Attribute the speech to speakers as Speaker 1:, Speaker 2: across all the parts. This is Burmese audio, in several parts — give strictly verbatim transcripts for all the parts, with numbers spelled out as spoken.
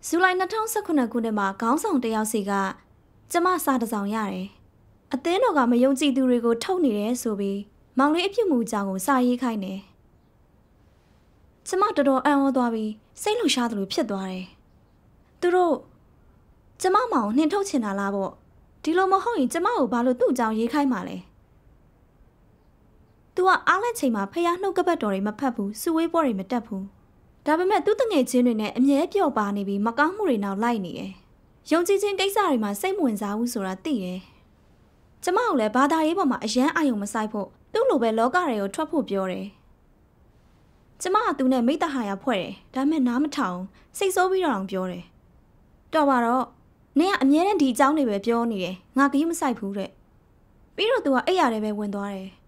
Speaker 1: ဇူလိုင်၂၀၁၉ခုနှစ်မှာခေါင်းဆောင်တယောက်စီကကျမစာတစ်စောင်ရတယ်။အသင်းတော်ကမယုံကြည်သူတွေကိုထုတ်နေတယ်ဆိုပြီးမောင်လေးအဖြစ်မူကြောင်ကိုစာရေးခိုင်းတယ်။ကျမတော်တော်အံ့ဩသွားပြီးစိတ်လှရှားသလိုဖြစ်သွားတယ်။သူတို့ကျမမောင်နှင်ထုတ်ချင်တာလားပေါ့။ဒီလိုမဟုတ်ရင်ကျမကိုဘာလို့သူ့အကြောင်းရေးခိုင်းမှာလဲ။ तू ကအားလက်ချိန်မှာဖះနှုတ်ကပတ်တော်တွေမဖတ်ဘူးစုဝေးပွဲတွေမတက်ဘူး။ဒါပေမဲ့သူ့တငယ်ချင်းတွေနဲ့အမြဲပျော့ပါနေပြီးမကောင်းမှုတွေနောက်လိုက်နေတယ်။ယုံကြည်ခြင်းကိစ္စတွေမှာစိတ်မဝင်စားဘူးဆိုတာသိတယ်။ကျမကိုလည်းဘာသာရေးပေါ်မှာအယမ်းအာရုံမစိုက်ဖို့သူ့လိုပဲလောကတွေကိုထွက်ဖို့ပြောတယ်။ကျမကသူနဲ့မိတ္တဟာယဖွဲ့တယ်။ဒါပေမဲ့နားမထောင်စိတ်ဆိုးပြီးတော့ပြောတယ်။တော်ပါတော့နင်ကအမြဲတမ်းဒီအကြောင်းတွေပဲပြောနေတယ်။ငါကကြီးမဆိုင်ဘူးတဲ့။ပြီးတော့ तू ကအိပ်ရတယ်ပဲဝင်သွားတယ်။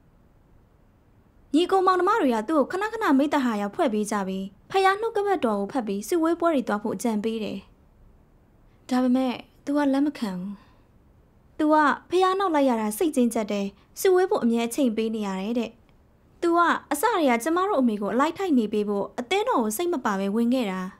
Speaker 1: ညီကောင်မောင်နှမတွေကသူ့ကိုခဏခဏမိတ္တဟာယဖွဲ့ပေးကြပြီးဖះနှုတ်ကပတ်တော်ကိုဖတ်ပြီးစုဝေးပွဲတွေသွားဖို့အကြံပေးတယ်။ဒါပေမဲ့ तू ကလက်မခံဘူး။ तू ကဖះနောက်လိုက်ရတာစိတ်ချင်းကျက်တယ်။စုဝေးဖို့အမြဲအချိန်ပေးနေရတယ်တဲ့။ तू ကအစတွေကကျမတို့အမေကိုအလိုက်ထိုက်နေပေးဖို့အသင်းတော်ကိုစိတ်မပါပဲဝင်ခဲ့တာ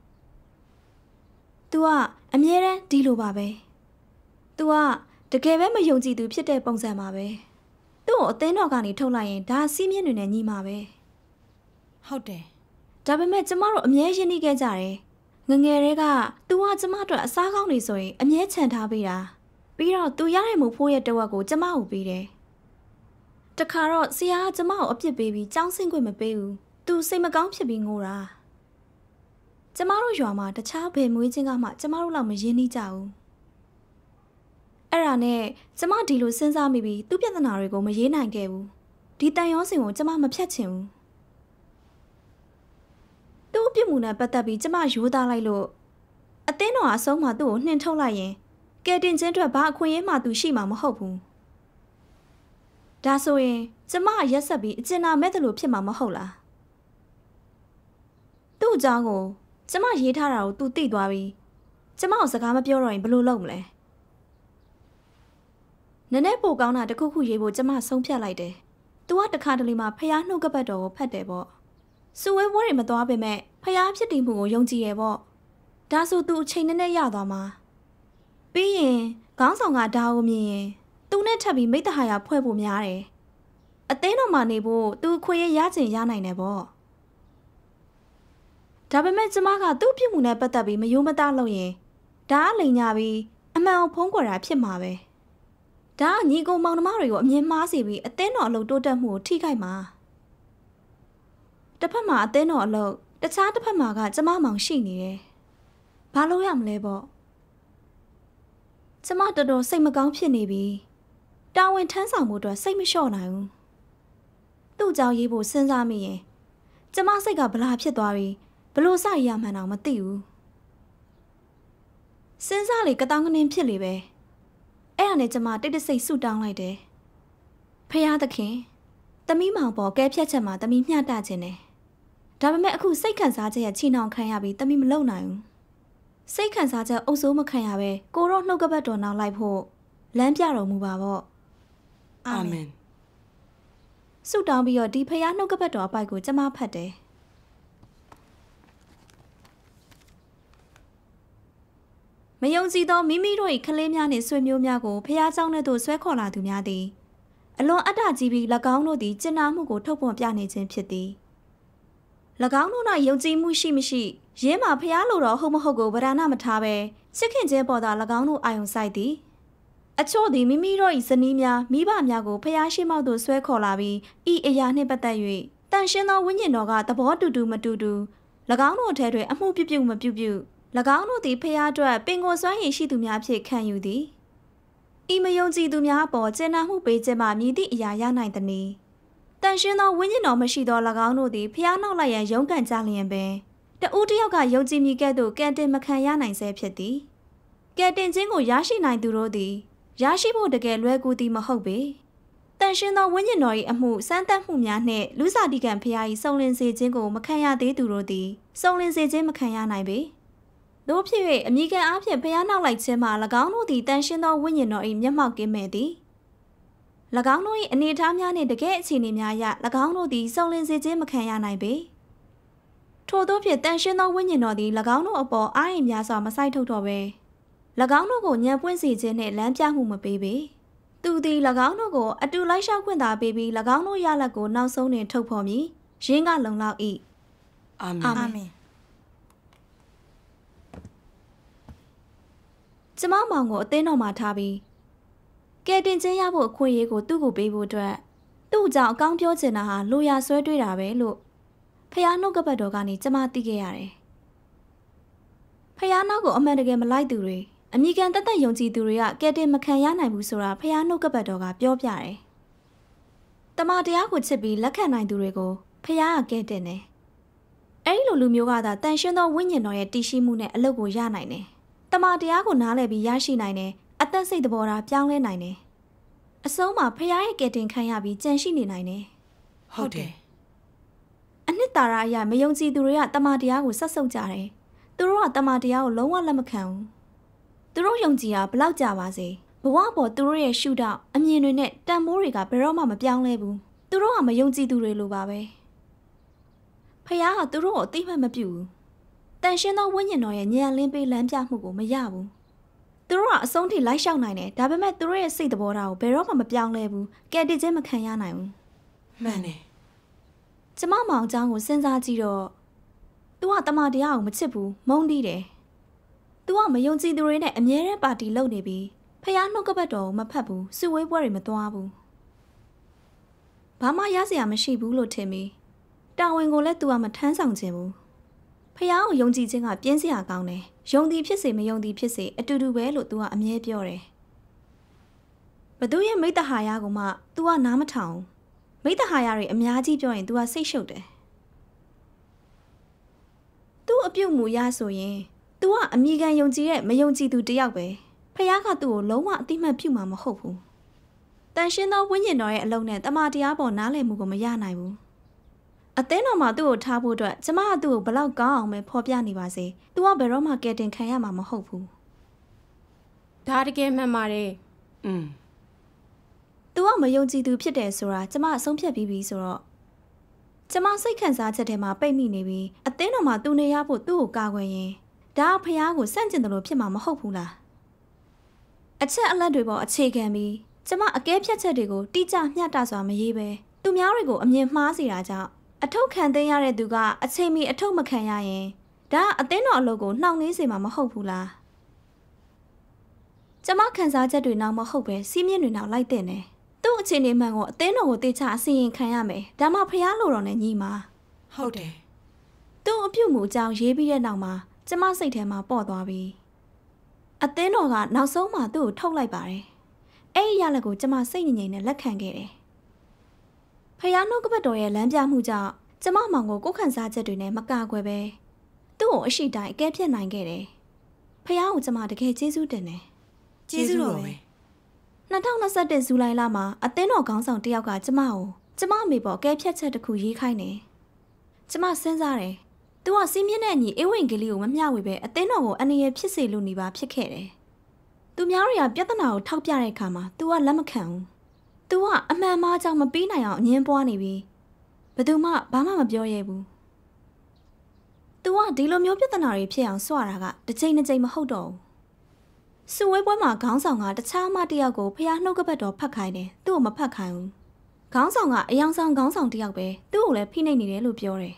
Speaker 1: ။ तू ကအမြဲတမ်းဒီလိုပါပဲ။ तू ကတကယ်ပဲမယုံကြည်သူဖြစ်တဲ့ပုံစံပါပဲ။သူ့ကိုအသင်းတော်ကနေထုတ်လိုက်ရင်ဒါစီးမြင့်တွေနဲ့ညီမှာပဲ
Speaker 2: ဟုတ်တယ်
Speaker 1: ဒါပေမဲ့ကျမတို့အမြဲရင်းနှီးခဲ့ကြတယ်ငငယ်တွေက तू ကကျမတို့အစားကောင်းနေဆိုရင်အမြဲခြံထားပေးတာပြီးတော့ तू ရတဲ့မူဖိုးရဲ့တဝက်ကိုကျမကိုပေးတယ်တခါတော့ဆရာကကျမကိုအပြစ်ပေးပြီးကြောင်းဆင်းခွင့်မပေးဘူး तू စိတ်မကောင်းဖြစ်ပြီးငိုတာကျမတို့ရွာမှာတခြားဘယ်မွေးချင်းကမှကျမတို့လောက်မရင်းနှီးကြဘူးအဲ့ဒါနဲ့ကျမဒီလိုစဉ်းစားမိပြီးသူ့ပြဿနာတွေကိုမရေးနိုင်ခဲ့ဘူးဒီတန်ရောစင်ကိုကျမမဖြတ်ချင်ဘူးသူ့အပြစ်မှုနဲ့ပတ်သက်ပြီးကျမရိုးသားလိုက်လို့အသင်းတော်အဆုံးမှာသူ့ကိုနှင်ထုတ်လိုက်ရင်ကဲတင်ချင်းအတွက်ဘာအခွင့်အရေးမှသူရှိမှာမဟုတ်ဘူးဒါဆိုရင်ကျမရက်ဆက်ပြီးအကျဉ်းနာမဲ့တယ်လို့ဖြစ်မှာမဟုတ်လားသူ့အကြောင်းကိုကျမရေးထားတာကိုသူသိသွားပြီးကျမကိုစကားမပြောတော့ရင်ဘယ်လိုလုပ်မလဲနည်းနည်းပိုကောင်းတာတခုခုရေးဖို့ကျမဆုံးဖြတ်လိုက်တယ်။ तू ကတခါတလေမှဖះနှုတ်ကပတ်တော်ကိုဖတ်တယ်ပေါ့။စုဝေးပွဲတွေမသွားပေမဲ့ဖះဖြစ်တည်မှုကိုယုံကြည်ရပေါ့။ဒါဆို तू အချိန်နဲ့နဲ့ရသွားမှာ။ပြီးရင်ခေါင်းဆောင်ကဒါကိုမြင်ရင် तू နဲ့ထပ်ပြီးမိတ္တဟာယဖွဲ့ဖို့များတယ်။အသင်းတော်မှာနေဖို့ तू ခွေရရချင်ရနိုင်တယ်ပေါ့။ဒါပေမဲ့ကျမကသူ့ပြစ်မှုနဲ့ပတ်သက်ပြီးမယိုးမသားလုပ်ရင်ဒါအလိန်ညာပြီးအမှန်ကိုဖုံးကွယ်တာဖြစ်မှာပဲ။ဒါကညီကောင်မောင်နှမတွေကိုအမြင်မှားစေပြီးအသင်းတော်အလုပ်တိုးတက်မှုကိုထိခိုက်မှာတစ်ဖက်မှာအသင်းတော်အလုပ်တခြားတစ်ဖက်မှာကကျမမောင်ရှိနေတယ်ဘာလို့ရမလဲပေါ့ကျမတော်တော်စိတ်မကောင်းဖြစ်နေပြီတာဝန်ထမ်းဆောင်မှုအတွက်စိတ်မလျှော့နိုင်ဘူးသူ့ကြောင့်ရေးဖို့စဉ်းစားမိရင်ကျမစိတ်ကဗလာဖြစ်သွားပြီးဘလို့စရမှန်းတော့မသိဘူးစဉ်းစားလေကတောင်းကနေဖြစ်လေပဲအဲ့ဒါနဲ့ကျမတိတ်တဆိတ်ဆူတောင်းလိုက်တယ်ဖះသခင်သမီးမောင်ပေါ်ကဲဖြတ်ချက်မှာသမီးမျှတခြင်းတယ်ဒါပေမဲ့အခုစိတ်ခံစားချက်ရချီနှောင်ခံရပြီးသမီးမလုံနိုင်ဘူးစိတ်ခံစားချက်အုပ်စိုးမခံရပဲကိုတော့နှုတ်ကပတ်တော်နောက်လိုက်ဖို့လမ်းပြတော်မူပါပေါ့
Speaker 2: အာမင်
Speaker 1: ဆူတောင်းပြီးတော့ဒီဖះနှုတ်ကပတ်တော်အပိုက်ကိုကျမဖတ်တယ်မယုံကြည်သောမိမိတို့၏ကလေးများနှင့်ဆွေမျိုးများကိုဖះเจ้าနှင့်သို့ဆွဲခေါ်လာသူများသည်အလွန်အတ္တကြီးပြီး၎င်းတို့သည်ကျင်နာမှုကိုထုတ်ဖော်ပြနေခြင်းဖြစ်သည်၎င်းတို့၌ယုံကြည်မှုရှိမရှိရင်းမှာဖះလိုတော်ဟုတ်မဟုတ်ကိုဗราဏမထားဘဲချစ်ခင်ခြင်းပေါ်သာ၎င်းတို့အာယုံစိုက်သည်အချို့သည်မိမိတို့၏ဇနီးများမိဘများကိုဖះရှိမောက်သို့ဆွဲခေါ်လာပြီးဤအရာနှင့်ပတ်သက်၍တန်ရှင်းသောဝိညာဉ်တော်ကသဘောတူတူမတူတူ၎င်းတို့ထဲတွင်အမှုပြုပြုမပြုပြု၎င်းတို့သည်ဖះအတွက်ပင်ကိုယ်စွမ်းရည်ရှိသူများဖြင့်ခံယူသည်ဤမယုံကြည်သူများပေါ်ကျင်နာမှုပေးခြင်းမှမြည်သည့်အရာရနိုင်သည်။တန်ရှင်းသောဝိညာဉ်တော်မရှိသော၎င်းတို့သည်ဖះနောက်လိုက်ရန်ရုန်းကန်ကြလျင်ပင်တဦးတစ်ယောက်ကယုံကြည်မိကဲ့သို့ကံတင်မခံရနိုင်စေဖြစ်သည်။ကံတင်ခြင်းကိုရရှိနိုင်သူတို့သည်ရရှိဖို့တကယ်လွယ်ကူသည်မဟုတ်ပေ။တန်ရှင်းသောဝိညာဉ်တော်၏အမှုစမ်းသပ်မှုများနှင့်လူစားတိကံဖះ၏စုံလင်စေခြင်းကိုမခံရသေးသူတို့သည်စုံလင်စေခြင်းမခံရနိုင်ပေ။တို့ဖြစ်၍အမိကန်အားဖြင့်ဖះနောက်လိုက်ခြင်းမှာ၎င်းတို့သည်တန်ရှင်းသောဝိညာဉ်တော်၏မျက်မှောက်ကင်းမဲ့သည်၎င်းတို့၏အနေအထားများနှင့်တကယ်အခြေအနေများအရ၎င်းတို့သည်စုံလင်စေခြင်းမခံရနိုင်ပေထို့သောဖြင့်တန်ရှင်းသောဝိညာဉ်တော်သည်၎င်းတို့အပေါ်အားရင်များစွာမဆိုင်ထုတ်တော့ပဲ၎င်းတို့ကိုညံပွင့်စေခြင်းနှင့်လမ်းပြမှုမပေးပေသူသည်၎င်းတို့ကိုအတူလိုက်လျှောက်ခွင့်သာပေးပြီး၎င်းတို့ရလက်ကိုနောက်ဆုံးတွင်ထုတ်ဖော်မည်ရင်းကလုံလောက်၏
Speaker 2: အာမင်အာမင်
Speaker 1: ကျမမောင်ကိုအသင်းတော်မှာထားပြီးကဲတင်ချင်းရဖို့အခွင့်အရေးကိုသူ့ကိုပေးဖို့အတွက်သူ့ကြောင့်အကောင်းပြောချင်တာဟာလိုရာဆွဲတွေးတာပဲလို့ဖះနှုတ်ကပတ်တော်ကနေကျမသိခဲ့ရတယ်။ဖះနောက်ကိုအမှန်တကယ်မလိုက်သူတွေအမိကန်တက်တက်ယုံကြည်သူတွေကကဲတင်မခံရနိုင်ဘူးဆိုတာဖះနှုတ်ကပတ်တော်ကပြောပြတယ်။တမန်တရားကိုချစ်ပြီးလက်ခံနိုင်သူတွေကိုဖះကကဲတင်တယ်။အဲဒီလိုလူမျိုးကသာတန်ရှင်းသောဝိညာဉ်တော်ရဲ့တည်ရှိမှုနဲ့အလုပ်ကိုရနိုင်တယ်။တမန်တရားကိုနားလည်ပြီးရရှိနိုင်တယ်။အသက်စိတ်သဘောထားပြောင်းလဲနိုင်တယ်။အဆုံးမှာဖះရဲ့ကဲတင်ခံရပြီးကြံရှိနေနိုင်တယ်
Speaker 2: ။ဟုတ်တယ်
Speaker 1: အနှစ်သာရအရမယုံကြည်သူတွေကတမန်တရားကိုဆက်ဆုပ်ကြတယ်။သူတို့ကတမန်တရားကိုလုံးဝလက်မခံဘူး။သူတို့ယုံကြည်တာဘလောက်ကြာပါစေဘဝပေါ်သူတို့ရဲ့ရှုထောင့်အမြင်တွေနဲ့တန်မိုးတွေကဘယ်တော့မှမပြောင်းလဲဘူး။သူတို့ကမယုံကြည်သူတွေလိုပါပဲ။ဖခင်ကသူတို့ကိုအသိမှတ်မပြုဘူး။တန်ရှင်းသောဝိညာဉ်တော်ရဲ့ဉာဏ်လင်းပေးလမ်းပြမှုကိုမရဘူး။သူတို့ကအဆုံးထိလိုက်လျှောက်နိုင်တယ်။ဒါပေမဲ့သူတို့ရဲ့စိတ်သဘောထားကိုဘယ်တော့မှမပြောင်းလဲဘူး။ကဲတည်ခြင်းမခံရနိုင်ဘူး
Speaker 2: ။မှန်တယ်
Speaker 1: ကျမမောင်ချောင်းကိုစဉ်းစားကြည့်တော့ तू ကတမန်တရားကိုမချစ်ဘူးမုန်းတီးတယ် तू ကမယုံကြည်သူတွေနဲ့အမြဲတမ်းပါတီလုပ်နေပြီးဖះနှုတ်ကပတ်တော်ကိုမဖတ်ဘူးစုဝေးပွဲတွေမသွားဘူးဘာမှရစရာမရှိဘူးလို့ထင်ပြီးတာဝန်ကိုလည်း तू ကမထမ်းဆောင်ခြင်းဘူးဖះကိုယုံကြည်ခြင်းကပြင်းစရာကောင်းတယ်ယုံသည်ဖြစ်စေမယုံသည်ဖြစ်စေအတူတူပဲလို့ तू ကအမြဲပြောတယ်ဘသူရဲ့မိတ္တဟာယကိုမှ तू ကနားမထောင်မိတ္တဟာယတွေအများကြီးပြောရင် तू ကစိတ်ရှုပ်တယ်။ तू အပြုတ်မူရဆိုရင် तू ကအမိခံယုံကြည်တဲ့မယုံကြည်သူတယောက်ပဲ။ဖះကသူ့ကိုလုံးဝအတိမတ်ပြုမှာမဟုတ်ဘူး။တန်ရှင်းသောဝိညာဉ်တော်ရဲ့အလုံးနဲ့တမန်တရားပေါ်နားလည်မှုကိုမရနိုင်ဘူး။အသင်းတော်မှာသူ့ကိုထားဖို့အတွက်ကျမကသူ့ကိုဘလောက်ကောင်းအောင်ပဲဖော်ပြနေပါစေ။ तू ကဘယ်တော့မှကယ်တင်ခံရမှာမဟုတ်ဘူး
Speaker 2: ။ဒါတကယ်မှန်ပါတယ်။อืม
Speaker 1: तू ကမယုံကြည်သူဖြစ်တယ်ဆိုတာကျမအဆုံးဖြတ်ပြီးပြီဆိုတော့ကျမစိတ်ခံစားချက်ထဲမှာပိတ်မိနေပြီးအသင်းတော်မှာသူနေရဖို့သူ့ကိုကာကွယ်ရင်ဒါဖះကိုစန့်ကျင်တယ်လို့ဖြစ်မှာမဟုတ်ဘူးလားအချက်အလက်တွေပေါ်အခြေခံပြီးကျမအကဲဖြတ်ချက်တွေကိုတိကျမျှတစွာမရေးပဲသူများတွေကိုအမြင်မှားစေတာကြောင့်အထုတ်ခံသိမ်းရတဲ့သူကအချိန်မီအထုတ်မခံရရင်ဒါအသင်းတော်အလုပ်ကိုနှောင့်နှေးစေမှာမဟုတ်ဘူးလားကျမခံစားချက်တွေနောက်မဟုတ်ပဲစီးမြင့်တွေနောက်လိုက်တဲ့နယ်သူ့အခြေအနေမှန်ကိုအသင်းတော်ကိုတေချာအစီရင်ခံရမယ်ဒါမှဖះလို့တော်နဲ့ညီမှာ
Speaker 2: ဟုတ်တယ်
Speaker 1: သူ့အပြုတ်မှုအကြောင်းရေးပြီးတဲ့နောက်မှာကျမစိတ်ထဲမှာပေါ့သွားပြီအသင်းတော်ကနောက်ဆုံးမှသူ့ကိုထုတ်လိုက်ပါတယ်အဲ့ဒီရလက်ကိုကျမစိတ်ငြိမ်ငြိမ်နဲ့လက်ခံခဲ့တယ်ဖះနှုတ်ကပတ်တော်ရဲ့လမ်းပြမှုကြောင့်ကျမမောင်ကိုကိုယ်ခံစားချက်တွေနဲ့မကာကွယ်ပဲသူ့ကိုအရှိတိုင်းအကဲဖြတ်နိုင်ခဲ့တယ်ဖះကိုကျမတကယ်ကျေးဇူးတင်တယ်
Speaker 2: ကျေးဇူးတော်ပဲ
Speaker 1: ၂၀၂၁ဇူလိုင်လမှာအသင်းတော်ခေါင်းဆောင်တယောက်ကကျမကိုကျမအမေပေါ်ကဲဖြတ်ချက်တစ်ခုရေးခိုင်းတယ်။ကျမစဉ်းစားတယ်။ तू ကစီးမြင့်တဲ့ညီအေးဝင်ကလေးကိုမမျှဝေပဲအသင်းတော်ကိုအနေရဖြစ်စေလို့နေပါဖြစ်ခဲ့တယ်။သူများတွေကပြဿနာကိုထောက်ပြတဲ့အခါမှာ तू ကလက်မခံဘူး။ तू ကအမှန်မှားကြောင့်မပြီးနိုင်အောင်အငင်းပွားနေပြီးဘယ်သူမှဘာမှမပြောရဲဘူး။ तू ကဒီလိုမျိုးပြဿနာတွေဖြစ်အောင်စွာတာကတစ်ချိန်တစ်ချိန်မဟုတ်တော့ဘူး။စုဝေးပွဲမှာခေါင်းဆောင်ကတခြားမတယောက်ကိုဖះနှုတ်ကပတ်တော်ဖတ်ခိုင်းတယ်သူ့ကိုမဖတ်ခိုင်းဘူးခေါင်းဆောင်ကအယောင်ဆောင်ခေါင်းဆောင်တယောက်ပဲသူ့ကိုလည်းဖိနှိပ်နေတယ်လို့ပြောတယ်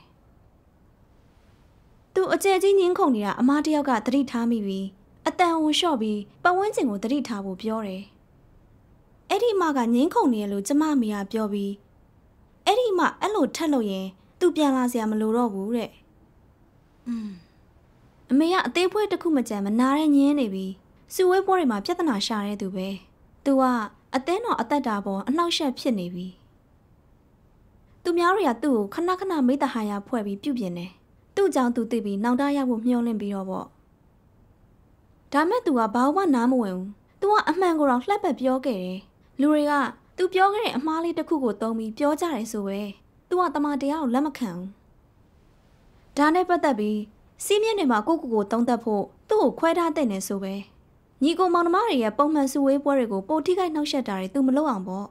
Speaker 1: သူအကျယ်ကြီးညင်းခုန်နေတာအမတယောက်ကသတိထားမိပြီးအတန်ဝင်လျှော့ပြီးပတ်ဝန်းကျင်ကိုသတိထားဖို့ပြောတယ်အဲ့ဒီအမကညင်းခုန်နေရလို့ကျမမိကပြောပြီးအဲ့ဒီအမအဲ့လိုထက်လို့ရင်သူပြန်လာစရာမလိုတော့ဘူးတဲ့อืมအမေကအသေးဖွဲတစ်ခုမကြမ်းမနာတဲ့ညင်းနေပြီးစုဝေးပွဲတွေမှာပြဿနာရှာတဲ့သူပဲ။ तू ကအသင်းတော်အသက်တာပေါ်အနှောက်အယှက်ဖြစ်နေပြီ။သူများတွေကသူ့ကိုခဏခဏမိတ္တဟာယဖွဲ့ပြီးပြုတ်ပြင်းတယ်။သူ့ကြောင့်သူသိပြီးနောက်တရဖို့မျှော်လင့်ပြီးတော့ပေါ့။ဒါမဲ့ तू ကဘာမှနားမဝင်ဘူး။ तू ကအမှန်ကိုတော့လှက်ပတ်ပြောခဲ့တယ်။လူတွေက तू ပြောခဲ့တဲ့အမှားလေးတစ်ခုကိုသုံးပြီးပြောကြတယ်ဆိုပဲ။ तू ကတမန်တရားကိုလက်မခံဘူး။ဒါနဲ့ပတ်သက်ပြီးစီးမြင့်တွေမှာကိုကိုကိုတုံးသက်ဖို့သူ့ကိုခွဲထားတဲ့နေဆိုပဲ။ညီကိုမောင်နှမတွေရဲ့ပုံမှန်စုဝေးပွဲတွေကိုပိုထိခိုက်နှောက်ယှက်တာတွေသူမလုပ်အောင်ပေါ့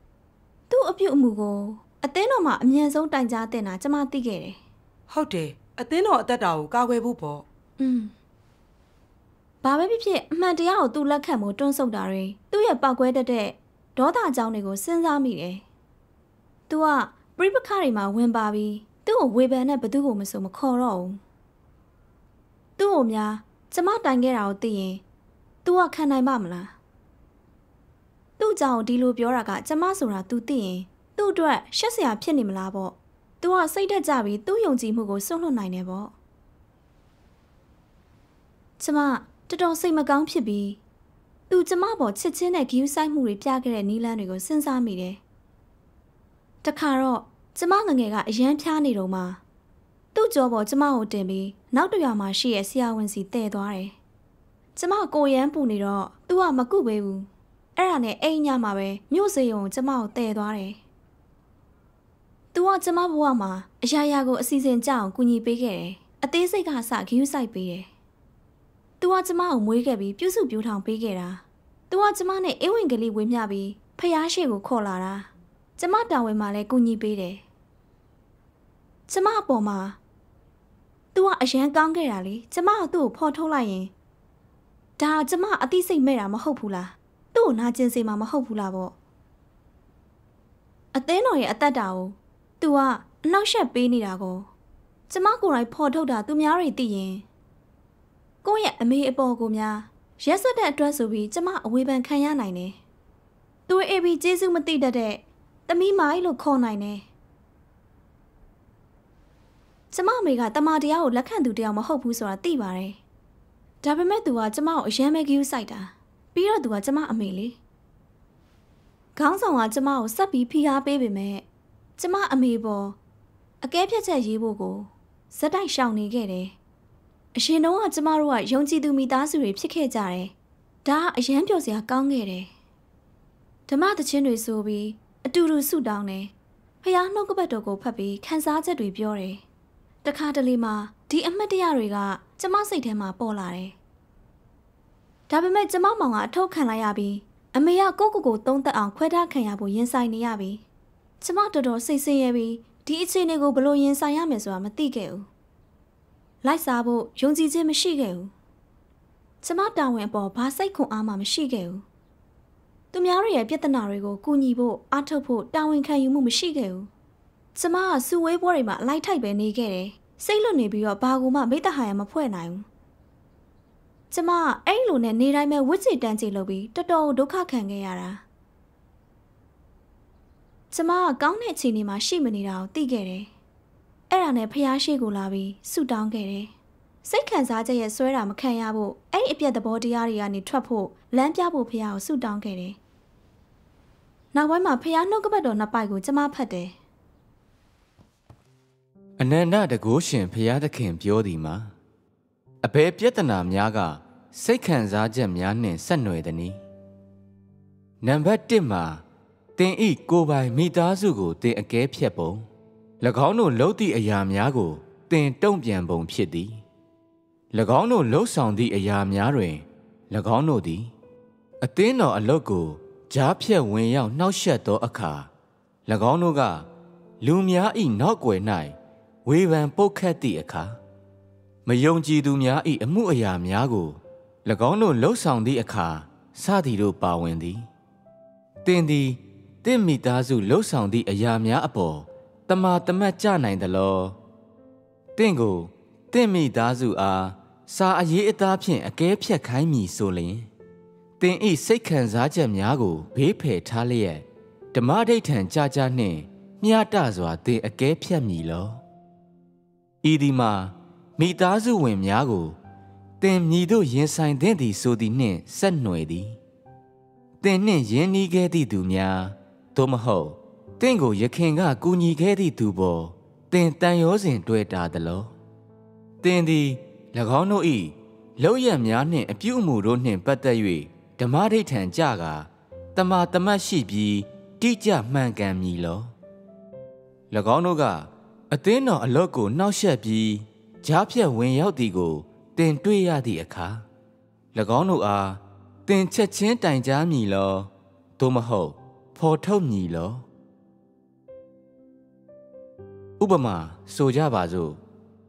Speaker 1: သူ့အပြုတ်အမူကိုအသင်းတော်မှာအမြန်ဆုံးတိုင်ကြားတင်တာကျမသိခဲ့တယ်
Speaker 2: ဟုတ်တယ်
Speaker 3: အသင်းတော်အသက်တာကိုကာကွယ်ဖို့ပေါ့
Speaker 1: อืมဘာပဲဖြစ်ဖြစ်အမှန်တရားကိုသူ့လက်ခံဖို့တွန်းဆုတ်တာတွေသူ့ရဲ့ပောက်ကွဲတတ်တဲ့ဒေါသအကြောင်းတွေကိုစဉ်းစားမိတယ်။ तू ကပြိပခါတွေမှာဝင်ပါပြီးသူ့ကိုဝေဖန်တဲ့ဘသူကိုမဆိုမခေါ်တော့ဘူး။သူ့ကိုများကျမတိုင်ခဲ့တာကိုသိရင် तू ကခံနိုင်ပါမလား။သူ့ကြောင့်ဒီလိုပြောတာကကျမဆိုတာ तू သိရင်သူ့အတွက်ရှက်စရာဖြစ်နေမလားပေါ့။ तू ကစိတ်တက်ကြပြီးသူ့ယုံကြည်မှုကိုစွန့်လွတ်နိုင်တယ်ပေါ့။ကျမတော်တော်စိတ်မကောင်းဖြစ်ပြီးသူကျမပေါ်ချစ်ချင်းနဲ့ဂရုစိုက်မှုတွေပြခဲ့တဲ့နီလန်းတွေကိုစဉ်းစားမိတယ်။တခါတော့ကျမငငယ်ကအရန်ဖျားနေတော့မှသူ့ကြောပေါ်ကျမကိုတင်ပြီးနောက်တစ်ရွာမှာရှိရဲ့ဆရာဝန်စီတည့်သွားတယ်။ကျမကိုရမ်းပူနေတော့သူကမကုပေးဘူး။အဲ့ဒါနဲ့အိမ်ညမှာပဲမြို့စေုံကျမကိုတည့်သွားတယ်။ तू ကကျမဘဝမှာအရာရာကိုအစီအစဉ်ကြအောင်ကူညီပေးခဲ့တယ်။အသေးစိတ်ကအစဂရုစိုက်ပေးတယ်။ तू ကကျမကိုမွေးခဲ့ပြီးပြုစုပြောင်းထောင်ပေးခဲ့တာ။ तू ကကျမနဲ့အဝင့်ကလေးဝေမျှပြီးဖျားရှိကိုခေါ်လာတာ။ကျမတာဝန်မှာလည်းကူညီပေးတယ်။ကျမအပေါ်မှာ तू ကအရန်ကောင်းခဲ့တာလေ။ကျမကသူ့ကိုဖော်ထုတ်လိုက်ရင်ဒါကျမအသိစိတ်မဲ့တာမဟုတ်ဘူးလား။သူ့ကိုနာကျင်စေမှာမဟုတ်ဘူးလားပေါ့။အသင်းတော်ရဲ့အသက်တာကို तू ကအနောက်ရှက်ပေးနေတာကိုကျမကိုယ်တိုင်ဖော်ထုတ်တာသူများတွေသိရင်ကိုယ့်ရဲ့အမေအပေါ်ကိုများရက်စက်တဲ့အတွက်ဆိုပြီးကျမအဝေဖန်ခံရနိုင်တယ်။သူအေးပြီးကျေးဇူးမသိတတ်တဲ့သမီးမိုင်းလို့ခေါ်နိုင်တယ်။ကျမအမေကတမန်တရားကိုလက်ခံသူတယောက်မဟုတ်ဘူးဆိုတာသိပါတယ်။ဒါပေမဲ့ तू ကကျမကိုအယမ်းပဲဂရုစိုက်တာ။ပြီးတော့ तू ကကျမအမေလေ။ခေါင်းဆောင်ကကျမကိုဆက်ပြီးဖိအားပေးပေမဲ့ကျမအမေပေါ်အကဲဖြတ်ချက်ရေးဖို့ကိုဇက်တိုက်ရှောင်နေခဲ့တယ်။အရှင်တုန်းကကျမတို့ကယုံကြည်သူမိသားစုတွေဖြစ်ခဲ့ကြတယ်။ဒါကအယမ်းပျော်စရာကောင်းခဲ့တယ်။ဓမ္မသချင်းတွေဆိုပြီးအတူတူဆုတောင်းတယ်။ဖျားနှုတ်ကပတ်တော်ကိုဖတ်ပြီးခန်းစားချက်တွေပြောတယ်။တခါတလေမှာဒီအမှတ်တရတွေကကျမစိတ်ထဲမှာပေါ်လာတယ်။ဒါပေမဲ့ကျမမောင်ကအထုတ်ခံလိုက်ရပြီးအမေကကိုကိုကိုသုံးသက်အောင်ခွဲထားခံရဖို့ရင်ဆိုင်နေရပြီ။ကျမတော်တော်စိတ်ဆင်းရဲပြီးဒီအခြေအနေကိုဘလို့ရင်ဆိုင်ရမယ်ဆိုတာမသိခဲ့ဘူး။လိုက်စားဖို့ယုံကြည်ခြင်းမရှိခဲ့ဘူး။ကျမတာဝန်အပေါ်ဘာစိတ်ခွန်အားမှမရှိခဲ့ဘူး။သူများရဲ့ပြဿနာတွေကိုကူညီဖို့အားထုတ်ဖို့တာဝန်ခံယူမှုမရှိခဲ့ဘူး။ကျမကစုဝေးပွဲတွေမှာအလိုက်ထိုက်ပဲနေခဲ့တယ်။စိတ်လွတ်နေပြီးတော့ဘာကူမှမိတ္တဟာရမဖွဲ့နိုင်ဘူး။ကျမအဲ့လိုနဲ့နေတိုင်းပဲဝစ်ချီတန်းချီလုပ်ပြီးတော်တော်ဒုက္ခခံခဲ့ရတာ။ကျမကကောင်းတဲ့အခြေအနေမှာရှိမနေတာကိုသိခဲ့တယ်။အဲ့ဒါနဲ့ဖျားရှိကိုလာပြီးဆူတောင်းခဲ့တယ်။စိတ်ခံစားချက်ရဲ့ဆွဲတာမခံရဖို့အဲ့ဒီအပြက်သဘောတရားတွေကနေထွက်ဖို့လမ်းပြဖို့ဖျားကိုဆူတောင်းခဲ့တယ်။နောက်ပိုင်းမှာဖျားနှုတ်ကပတ်တော်နှစ်ပိုက်ကိုကျမဖတ်တယ်
Speaker 4: ။အနန္တတကုရှင်ဖျားသခင်ပြောသည်မှာအဘယ်ပြဿနာများကစိတ်ခံစားချက်များနှင့်ဆက်နွယ်သည်နည်း။နံပါတ်တစ်မှာတင်ဤကိုယ်ပိုင်မိသားစုကိုတင်အကဲဖြတ်ပုံ၎င်းတို့လှုပ်သည့်အရာများကိုတင်တုံ့ပြန်ပုံဖြစ်သည်၎င်းတို့လှုပ်ဆောင်သည့်အရာများတွင်၎င်းတို့သည်အသင်းတော်အလုပ်ကိုကြားဖြတ်ဝင်ရောက်နှောက်ယှက်သောအခါ၎င်းတို့ကလူများ၏နောက်ွယ်၌ဝေဖန်ပုတ်ခတ်သည့်အခါမယုံကြည်သူများ၏အမှုအရာများကို၎င်းတို့လှုပ်ဆောင်သည့်အခါစသည်တို့ပါဝင်သည်တင်သည်တင့်မိသားစုလှုပ်ဆောင်သည့်အရာများအပေါ်တမာတမတ်ကြနိုင်သလောတင့်ကိုတင့်မိသားစုအားစာအရေးအသားဖြင့်အကဲဖြတ်ခိုင်းမည်ဆိုလျှင်တင်ဤစိတ်ခံစားချက်များကိုဘေးဖယ်ထားလျက်ဓမ္မဒိဋ္ဌံကြကြနှင့်မျှတစွာတင်အကဲဖြတ်မည်လောဤဒီမှာမိသားစုဝင်များကိုတင်မြည်တို့ရင်ဆိုင်သင့်သည်ဆိုသည်နှင့်ဆက်နွယ်သည်တင်နှင့်ယဉ်နီးခဲ့သည့်သူများသို့မဟုတ်တင့်ကိုယခင်ကကူညီခဲ့သည့်သူပေါ်တင်တန်ရောစဉ်တွေ့တာသလောတင်သည်၎င်းတို့၏လောက်ရများနှင့်အပြုအမူတို့နှင့်ပတ်သက်၍ဓမ္မဒိဋ္ဌံကြကတမာတမတ်ရှိပြီးတိကျမှန်ကန်မည်လော၎င်းတို့ကအသင်းတော်အလော့ကိုနှောက်ယှက်ပြီးကြားဖြတ်ဝင်ရောက်သည်ကိုတင်တွေ့ရသည့်အခါ၎င်းတို့အားတင်ချက်ချင်းတိုင်ကြားမည်လောသို့မဟုတ်ဖော်ထုတ်မည်လောဥပမာဆိုကြပါစို့တ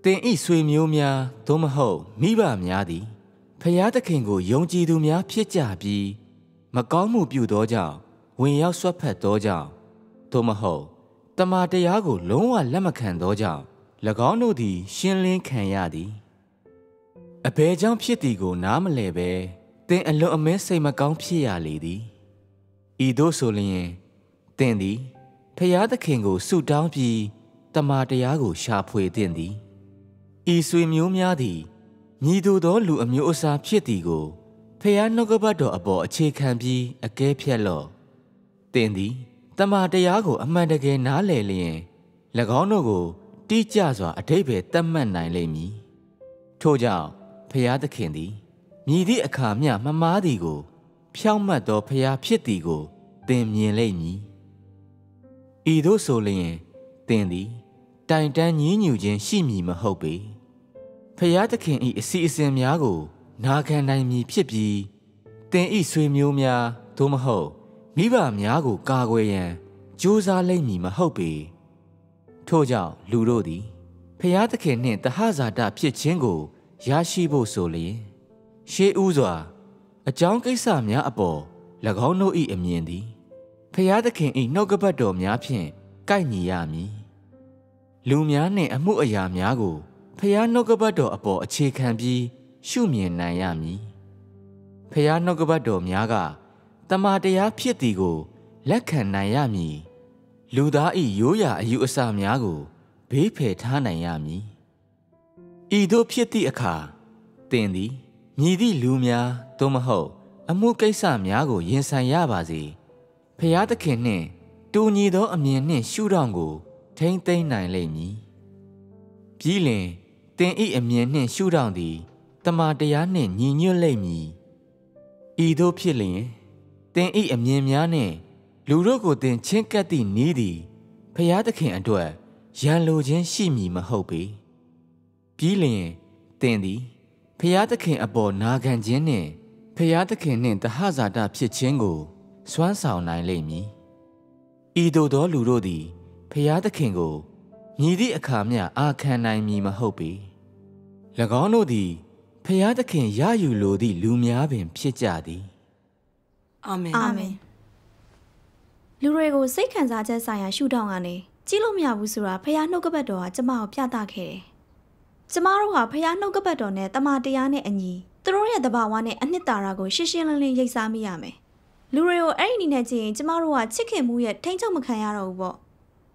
Speaker 4: တင်ဤဆွေမျိုးများသို့မဟုတ်မိဘများသည်ဖျားသခင်ကိုယုံကြည်သူများဖြစ်ကြပြီးမကောင်းမှုပြုသောကြောင့်ဝင်ရောက်ဆွတ်ဖက်သောကြောင့်သို့မဟုတ်တမန်တရားကိုလုံးဝလက်မခံသောကြောင့်၎င်းတို့သည်ရှင်းလင်းခံရသည်အဘယ်ကြောင့်ဖြစ်သည်ကိုနားမလည်ပဲသင်အလွန်အမဲစိတ်မကောင်းဖြစ်ရလေသည်ဤသို့ဆိုလျင်သင်သည်ဖျားသခင်ကိုဆုတောင်းပြီးတမန်တရားကိုရှာဖွေသင့်သည်ဤဆွေမျိုးများသည်မြည်သူသောလူအမျိုးအစားဖြစ်သည်ကိုဖျားနှုတ်ကပတ်တော်အပေါ်အခြေခံပြီးအကဲဖြတ်လော့သင်သည်တမန်တရားကိုအမှန်တကယ်နားလည်လျင်၎င်းတို့ကိုတိကျစွာအဓိပ္ပာယ်သတ်မှတ်နိုင်လိမ့်မည်ထို့ကြောင့်ဖျားသခင်သည်မြည်သည့်အခါမျှမမားသည်ကိုဖြောင့်မတ်သောဖျားဖြစ်သည်ကိုသင်မြင်လိမ့်မည်ဤသို့ဆိုလျင်သင်သည်တိုင်တန်းညည်းညူခြင်းရှိမည်မဟုတ်ပေဖျားသခင်၏အစီအစဉ်များကိုနာခံနိုင်မည်ဖြစ်ပြီးသင်၏ဆွေမျိုးများသို့မဟုတ်မိဘများကိုကာကွယ်ရန်ကြိုးစားလိမ့်မည်မဟုတ်ပေထို့ကြောင့်လူတို့သည်ဖျားသခင်နှင့်တဟဇာတဖြစ်ခြင်းကိုရရှိဖို့ဆိုလျင်ရှေးဥစွာအကြောင်းကိစ္စများအပေါ်၎င်းတို့၏အမြင်သည်ဖျားသခင်၏နှုတ်ကပတ်တော်များဖြင့်ကိုက်ညီရမည်လူများနှင့်အမှုအရာများကိုဖျားနှုတ်ကပတ်တော်အပေါ်အခြေခံပြီးရှုမြင်နိုင်ရမည်ဖျားနှုတ်ကပတ်တော်များကတမန်တရားဖြစ်သည်ကိုလက်ခံနိုင်ရမည်လူသား၏ရိုးရာအယူအဆများကိုဘေးဖယ်ထားနိုင်ရမည်ဤသို့ဖြစ်သည့်အခါသင်သည်မြည်သည့်လူများသို့မဟုတ်အမှုကိစ္စများကိုရင်ဆိုင်ရပါစေဖျားသခင်နှင့်တူညီသောအမြင်နှင့်ရှုထောင့်ကိုထိမ့်သိမ်းနိုင်လိမ့်မည်ပြီးလျှင်သင်၏အမြင်နှင့်ရှုထောင့်သည်တမန်တရားနှင့်ညီညွတ်လိမ့်မည်ဤသို့ဖြစ်လျင်သင်၏အမြင်များနှင့်လူတို့ကိုသင်ချင်းကပ်သည့်နည်းသည်ဖျားသခင်အတွက်ရန်လိုခြင်းရှိမည်မဟုတ်ပေပြီးလျှင်သင်သည်ဖျားသခင်အပေါ်နာခံခြင်းနှင့်ဖျားသခင်နှင့်တဟဇာတဖြစ်ခြင်းကိုစွမ်းဆောင်နိုင်လိမ့်မည်ဤသို့သောလူတို့သည်ဖျားသခင်ကိုမြည်သည့်အခါမျှအာခံနိုင်မည်မဟုတ်ပေ၎င်းတို့သည်ဖျားသခင်ရယူလိုသည့်လူများပင်ဖြစ်ကြသည်
Speaker 3: အာမင်
Speaker 1: အာမင်လူတွေကိုစိတ်ခံစားချက်ဆိုင်ရာရှုထောင့်ကနေကြည့်လို့မရဘူးဆိုတာဖျားနှုတ်ကပတ်တော်ကကျမကိုပြသခဲ့တယ်ကျမတို့ဟာဖျားနှုတ်ကပတ်တော်နဲ့တမန်တရားနဲ့အညီသူတို့ရဲ့တဘာဝနဲ့အနှစ်သာရကိုရှင်းရှင်းလင်းလင်းရိပ်စားမိရမယ်လူတွေကိုအဲ့ဒီနည်းနဲ့ကြည့်ရင်ကျမတို့ကချစ်ခင်မှုရဲ့ထိန်းချုပ်မခံရတော့ဘူးပေါ့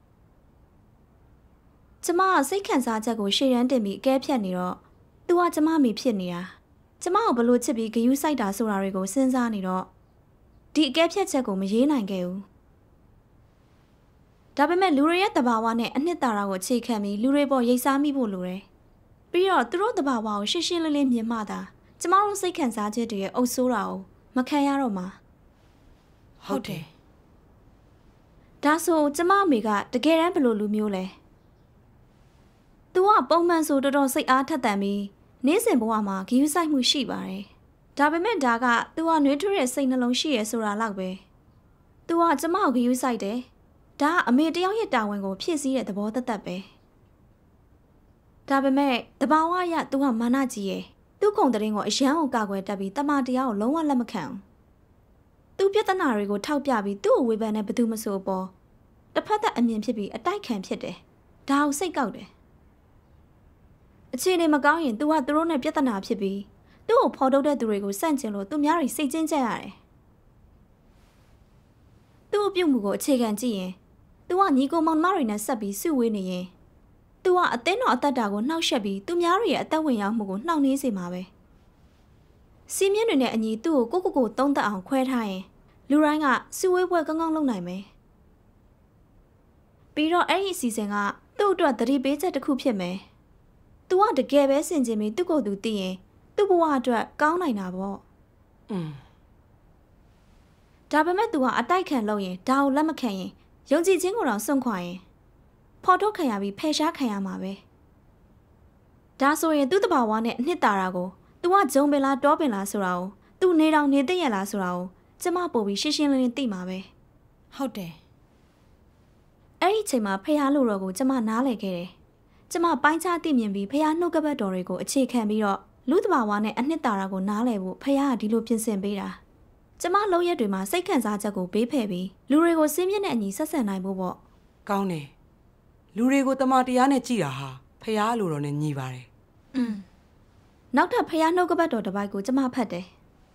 Speaker 1: ကျမကစိတ်ခံစားချက်ကိုရှေ့ရန်တင်ပြီးအကဲဖြတ်နေတော့သူကကျမမိဖြစ်နေတာကျမကိုဘလို့ချစ်ပြီးဂယုစိုက်တာဆိုတာတွေကိုစဉ်းစားနေတော့ဒီအကဲဖြတ်ချက်ကိုမရေးနိုင်ခဲ့ဘူးဒါပေမဲ့လူတွေရဲ့တဘာဝနဲ့အနှစ်သာရကိုအခြေခံပြီးလူတွေပေါ်ရိပ်စားမိဖို့လိုတယ်ပြီးတော့သူတို့တဘာဝကိုရှင်းရှင်းလင်းလင်းမြင်မှသာကျမတို့စိတ်ခံစားချက်တွေရဲ့အုပ်ဆိုးတာကိုမခံရတော့မှာ
Speaker 3: ဟုတ်တယ်
Speaker 1: ဒါဆိုကျမအမေကတကယ်တမ်းဘယ်လိုလူမျိုးလဲ။ तू ကပုံမှန်ဆိုတော်တော်စိတ်အားထက်သန်ပြီးနေ့စဉ်ဘဝမှာဂရုစိုက်မှုရှိပါတယ်။ဒါပေမဲ့ဒါက तू ကနှွေးထွေးတဲ့စိတ်နှလုံးရှိရဲဆိုတာလောက်ပဲ။ तू ကကျမကိုဂရုစိုက်တယ်။ဒါကအမေတယောက်ရဲ့တာဝန်ကိုဖြည့်ဆည်းတဲ့သဘောတသက်ပဲ။ဒါပေမဲ့တဘာဝအရ तू ကမာနကြီးရဲ့။သူ့ခုံတရင်ကိုအယမ်းကိုကာကွယ်တတ်ပြီးတမန်တရားကိုလုံးဝလက်မခံဘူး။သူ့ပြဿနာတွေကိုထောက်ပြပြီးသူ့ကိုဝေဖန်တဲ့ဘသူမဆိုပေါ်တစ်ဖက်သက်အမြင်ဖြစ်ပြီးအတိုက်ခံဖြစ်တယ်။ဒါကိုစိတ်ကောက်တယ်။အခြေအနေမကောင်းရင် तू ကသူတို့နဲ့ပြဿနာဖြစ်ပြီးသူ့ကိုဖော်ထုတ်တဲ့သူတွေကိုစန့်ကျင်လို့သူများတွေစိတ်ကျဉ်ကျက်ရတယ်။သူ့အပြုတ်မှုကိုအခြေခံကြည့်ရင် तू ကညီကိုမောင်မတွေနဲ့ဆက်ပြီးစုဝေးနေရင် तू ကအသင်းတော်အသက်တာကိုနှောက်ယှက်ပြီးသူများတွေရဲ့အသက်ဝင်ရောက်မှုကိုနှောင့်နှေးစေမှာပဲ။စီးမြင့်တွေနဲ့အညီသူ့ကိုကိုကိုကိုသုံးသက်အောင်ခွဲထားရင်လူတိုင်းကစုဝေးပွဲကောင်းကောင်းလုပ်နိုင်မယ်။ပြီးတော့အဲ့ဒီအစီအစဉ်ကသူ့အတွက်သတိပေးချက်တစ်ခုဖြစ်မယ်။ तू ကတကယ်ပဲစင်ကြင်ပြီးသူ့ကိုယ်သူသိရင်သူ့ဘဝအတွက်ကောင်းနိုင်တာပေါ့
Speaker 3: ။อืม
Speaker 1: ဒါပေမဲ့ तू ကအတိုက်ခံလုပ်ရင်ဒါကိုလက်မခံရင်ယုံကြည်ခြင်းကိုတော့စွန့်ခွာရင်ဖော်ထုတ်ခံရပြီးဖယ်ရှားခံရမှာပဲ။ဒါဆိုရင်သူ့တဘာဝနဲ့အနှစ်သာရကို तू ကဂျုံပင်လားတောပင်လားဆိုတာကို तू နေတောင်နေသိရလားဆိုတာကိုကျမပို့ပြီးရှင်းရှင်းလင်းလင်းသိမှာပဲ
Speaker 3: ။ဟုတ်တယ်
Speaker 1: ။အဲ့ဒီချိန်မှာဖះလို့တော့ကိုကျမနားလည်ခဲ့တယ်။ကျမပိုင်းခြားသိမြင်ပြီးဖះနှုတ်ကပတ်တော်တွေကိုအခြေခံပြီးတော့လူတဘာဝနဲ့အနှစ်သာရကိုနားလည်ဖို့ဖះကဒီလိုပြင်ဆင်ပေးတာကျမလုံးရက်တွေမှာစိတ်ခံစားချက်ကိုပေးဖယ်ပြီးလူတွေကိုစင်းမြင့်တဲ့အညီဆက်ဆံနိုင်ဖို့ပေါ့
Speaker 3: ကောင်းတယ်လူတွေကိုတမန်တရားနဲ့ကြည်တာဟာဖះလိုတော်နဲ့ညီပါတယ်
Speaker 1: อืมနောက်ထပ်ဖះနှုတ်ကပတ်တော်တစ်ပိုက်ကိုကျမဖတ်တယ်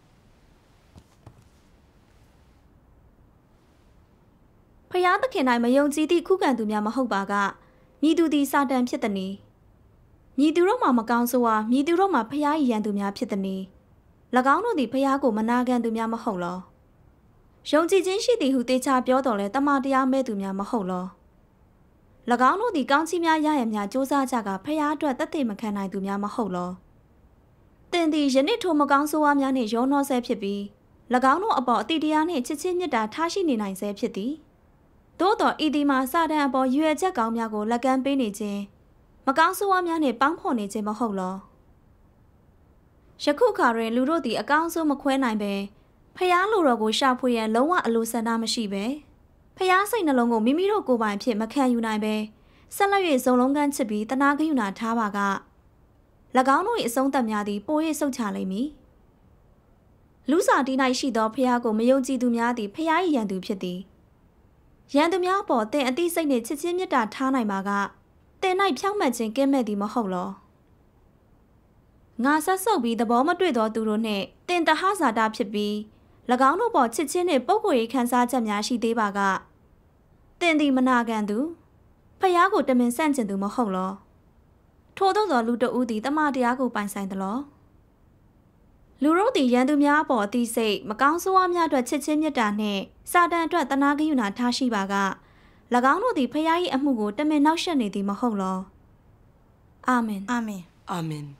Speaker 1: ဖះသခင်၌မယုံကြည်သည့်ခုခံသူများမဟုတ်ပါကမြည်သူသည်စာတန်ဖြစ်သည်။မြည်သူတို့မှမကောင်းဆိုဝါမြည်သူတို့မှဖះ၏ရန်သူများဖြစ်သည်။၎င်းတို့သည်ဖះကိုမနာခံသူများမဟုတ်လော။ယုံကြည်ခြင်းရှိသည်ဟုတေချာပြောတော်လဲတမန်တရားမဲ့သူများမဟုတ်လော။၎င်းတို့သည်ကောင်းချီးများရရများစ조사ကြကဖះအတွက်တသက်မခံနိုင်သူများမဟုတ်လော။တင်သည်ယနေ့ထိုမကောင်းဆိုဝါများနှင့်ရောနှောဆဲဖြစ်ပြီး၎င်းတို့အပေါ်အတိတရားနှင့်ချစ်ချင်းမြတ်တာထားရှိနေနိုင်ဆဲဖြစ်သည်။သို့တော်ဤဒီမှာစာတန်အပေါ်ရွေချက်ကောင်းများကိုလက်ကမ်းပေးနေခြင်းမကောင်းဆိုးဝါးများနှင့်ပေါင်းဖော်နေခြင်းမဟုတ်လောယခုခါတွင်လူတို့သည်အကောင်းဆုံးမခွဲနိုင်ပဲဖျားလူတော်ကိုရှာဖွေရန်လုံးဝအလိုဆန္ဒမရှိပဲဖျားစိတ်နှလုံးကိုမိမိတို့ကိုယ်ပိုင်ဖြစ်မခံယူနိုင်ပဲဆက်လက်၍စုံလုံးကန်းချစ်ပြီးတနာကယူနာထားပါက၎င်းတို့၏အဆုံးသတ်များသည်ပို၍ဆုတ်ချလိမ့်မည်လူစာတီး၌ရှိသောဖျားကိုမယုံကြည်သူများသည်ဖျား၏ရန်သူဖြစ်သည်ရန်သူများပေါ်တင်အသိစိတ်နှင့်ချစ်ချင်းမြတ်တာထားနိုင်ပါကတင်၌ဖြောင့်မတ်ခြင်းကင်းမဲ့သည်မဟုတ်လောငါဆက်ဆုပ်ပြီးသဘောမတွေ့သောသူတို့နှင့်တင်တဟဇာတာဖြစ်ပြီး၎င်းတို့ပေါ်ချစ်ချင်းနှင့်ပုဂ္ဂိုလ်ရေးခံစားချက်များရှိသေးပါကတင်သည်မနာခံသူဖျားကိုတမင်ဆန့်ကျင်သူမဟုတ်လောထို့သောသောလူတဦးသည်တမန်တရားကိုပိုင်ဆိုင်သလောလူတို့သည်ရန်သူများအပေါ်အသိစိတ်မကောင်းဆိုးဝါးများအတွက်ချစ်ချင်းမြတ်တာနှင့်စာတန်အတွက်တနာကယူနာထားရှိပါက၎င်းတို့သည်ဖျား၏အမှုကိုတမင်နှောက်ယှက်နေသည်မဟုတ်လောအာမင်
Speaker 2: အာမင်
Speaker 3: အာမင်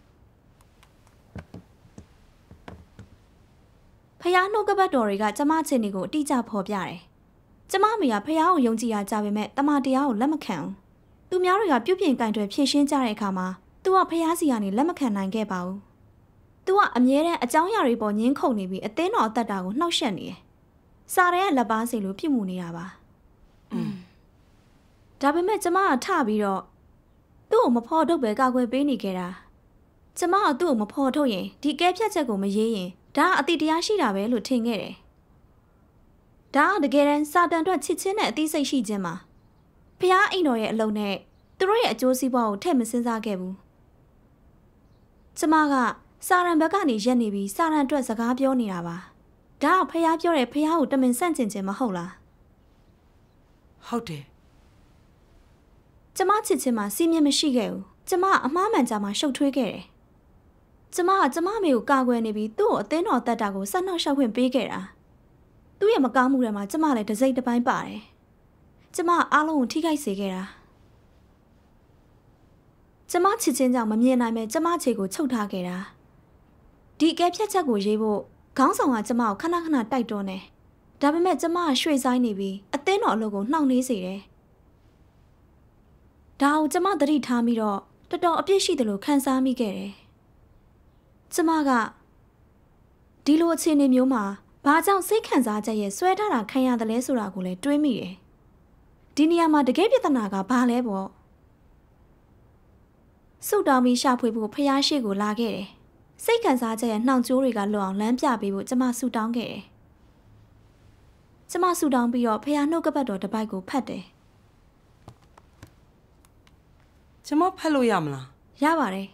Speaker 1: ဖျားနှုတ်ကပတ်တော်တွေကကျမချင်းတွေကိုအတိအကျဖော်ပြတယ်ကျမမိကဖျားကိုယုံကြည်ရကြပေမဲ့တမန်တရားကိုလက်မခံဘူးသူများတွေကပြုပြင်ကင်တွယ်ဖြည့်ရှင်းကြတဲ့အခါမှာသူကဖျားစီကနေလက်မခံနိုင်ခဲ့ပါဘူးသူကအမြဲတမ်းအကြောင်းအရာတွေပေါ်ညှင်းခုန်နေပြီးအသင်းတော်အသက်တာကိုနှောက်ယှက်နေတယ်။စာရဲလက်ပါစီလိုပြစ်မှုနေတာပါ။อืมဒါပေမဲ့ကျမကထပြီးတော့သူ့ကိုမဖော်ထုတ်ပဲကာကွယ်ပေးနေခဲ့တာ။ကျမကသူ့ကိုမဖော်ထုတ်ရင်ဒီကဲဖြတ်ချက်ကိုမရေးရင်ဒါအတိတရားရှိတာပဲလို့ထင်ခဲ့တယ်။ဒါကတကယ်တမ်းစာတန်အတွက်ချစ်ချင်းနဲ့အသိစိတ်ရှိခြင်းပါ။ဖျားအိမ်တော်ရဲ့အလုံးနဲ့သူတို့ရဲ့အကျိုးစီးပွားကိုထည့်မစင်းစားခဲ့ဘူး။ကျမကစာရန်ဘက်ကနေရက်နေပြီးစာရန်အတွက်စကားပြောနေတာပါဒါကဖះပြောတဲ့ဖះကိုတမင်ဆန့်ကျင်ခြင်းမဟုတ်လား
Speaker 3: ဟုတ်တယ်
Speaker 1: ကျမချစ်ချင်းမှာစီးမြင်မရှိခဲ့ဘူးကျမအမှားမှန်ကြမှာရှုပ်ထွေးခဲ့တယ်ကျမကကျမမေကိုကာကွယ်နေပြီးသူ့ကိုအသင်းတော်တက်တာကိုဆက်နှောက်ရှောက်ခွင့်ပေးခဲ့တာသူ့ရဲ့မကောင်းမှုတွေမှာကျမလည်းတစ်စိတ်တစ်ပိုင်းပါတယ်ကျမအားလုံးကိုထိခိုက်စေခဲ့တာကျမချစ်ချင်းကြောင့်မမြင်နိုင်မဲ့ကျမချေကိုချုပ်ထားခဲ့တာဒီကဲဖြတ်ချက်ကိုရေးဖို့ခေါင်းဆောင်ကကျမကိုခဏခဏတိုက်တွန်းတယ်။ဒါပေမဲ့ကျမကရွှေ့ဆိုင်နေပြီးအသင်းတော်အလုပ်ကိုနှောင့်နှေးစေတယ်။ဒါကိုကျမသတိထားပြီးတော့တော်တော်အပြစ်ရှိတယ်လို့ခံစားမိခဲ့တယ်။ကျမကဒီလိုအခြေအနေမျိုးမှာဘာကြောင့်စိတ်ခံစားချက်ရဲ့ဆွဲထားတာခံရတယ်လဲဆိုတာကိုလည်းတွေးမိတယ်။ဒီနေရာမှာတကယ်ပြဿနာကဘာလဲပေါ့။စုတောင်းပြီးရှာဖွေဖို့ဖျားရှိကိုလာခဲ့တယ်။စိတ်ခံစားချက်ရဲ့နှောင်ကြိုးတွေကလွတ်အောင်လမ်းပြပေးဖို့ကျမဆူတောင်းခဲ့တယ်။ကျမဆူတောင်းပြီးတော့ဖះနှုတ်ကပတ်တော်တစ်ပိုက်ကိုဖတ်တယ်
Speaker 3: ။ကျမဖတ်လို့ရမလား
Speaker 1: ။ရပါတယ်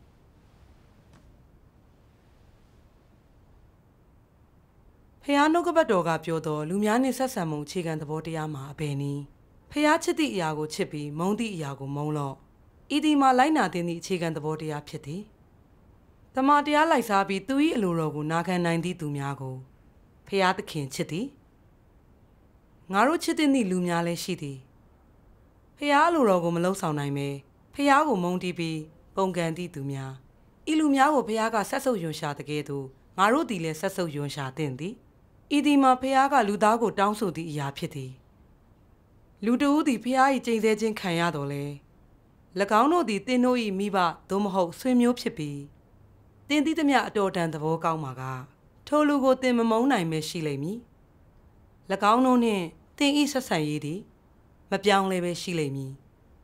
Speaker 3: ။ဖះနှုတ်ကပတ်တော်ကပြောတော့လူများနဲ့ဆက်ဆံမှုအခြေခံသဘောတရားမှာအဘယ်နည်းဖះချစ်သည့်အရာကိုချစ်ပြီးမုန်းသည့်အရာကိုမုန်းလော့။ဤဒီမှာလိုက်နာတဲ့အခြေခံသဘောတရားဖြစ်သည်။တမန်တရားလိုက်စားပြီးသူ၏အလိုတော်ကိုနာခံနိုင်သည့်သူများကိုဖျားသခင်ချစ်သည်ငါတို့ချစ်တဲ့လူများလည်းရှိသည်ဖျားအလိုတော်ကိုမလုံဆောင်နိုင်ပဲဖျားကိုမုန်းတီးပြီးပုံကန်သည့်သူများဤလူများကိုဖျားကဆက်ဆုပ်ယွန်ရှာတကယ်သို့ငါတို့သည်လည်းဆက်ဆုပ်ယွန်ရှာသင့်သည်ဤဒီမှာဖျားကလူသားကိုတောင်းဆိုသည့်အရာဖြစ်သည်လူတဦးသည်ဖျား၏ကျိန်ဆဲခြင်းခံရတော်လဲ၎င်းတို့သည်တင်းတို့၏မိဘသို့မဟုတ်ဆွေမျိုးဖြစ်ပြီးတင်သည့်သမျှအတော်တန်သဘောကောင်းမှာကထိုလူကိုတင်မမုန်းနိုင်ပဲရှိလိမ့်မည်၎င်းတို့နှင့်တင်ဤဆက်ဆံရေးသည်မပြောင်းလဲပဲရှိလိမ့်မည်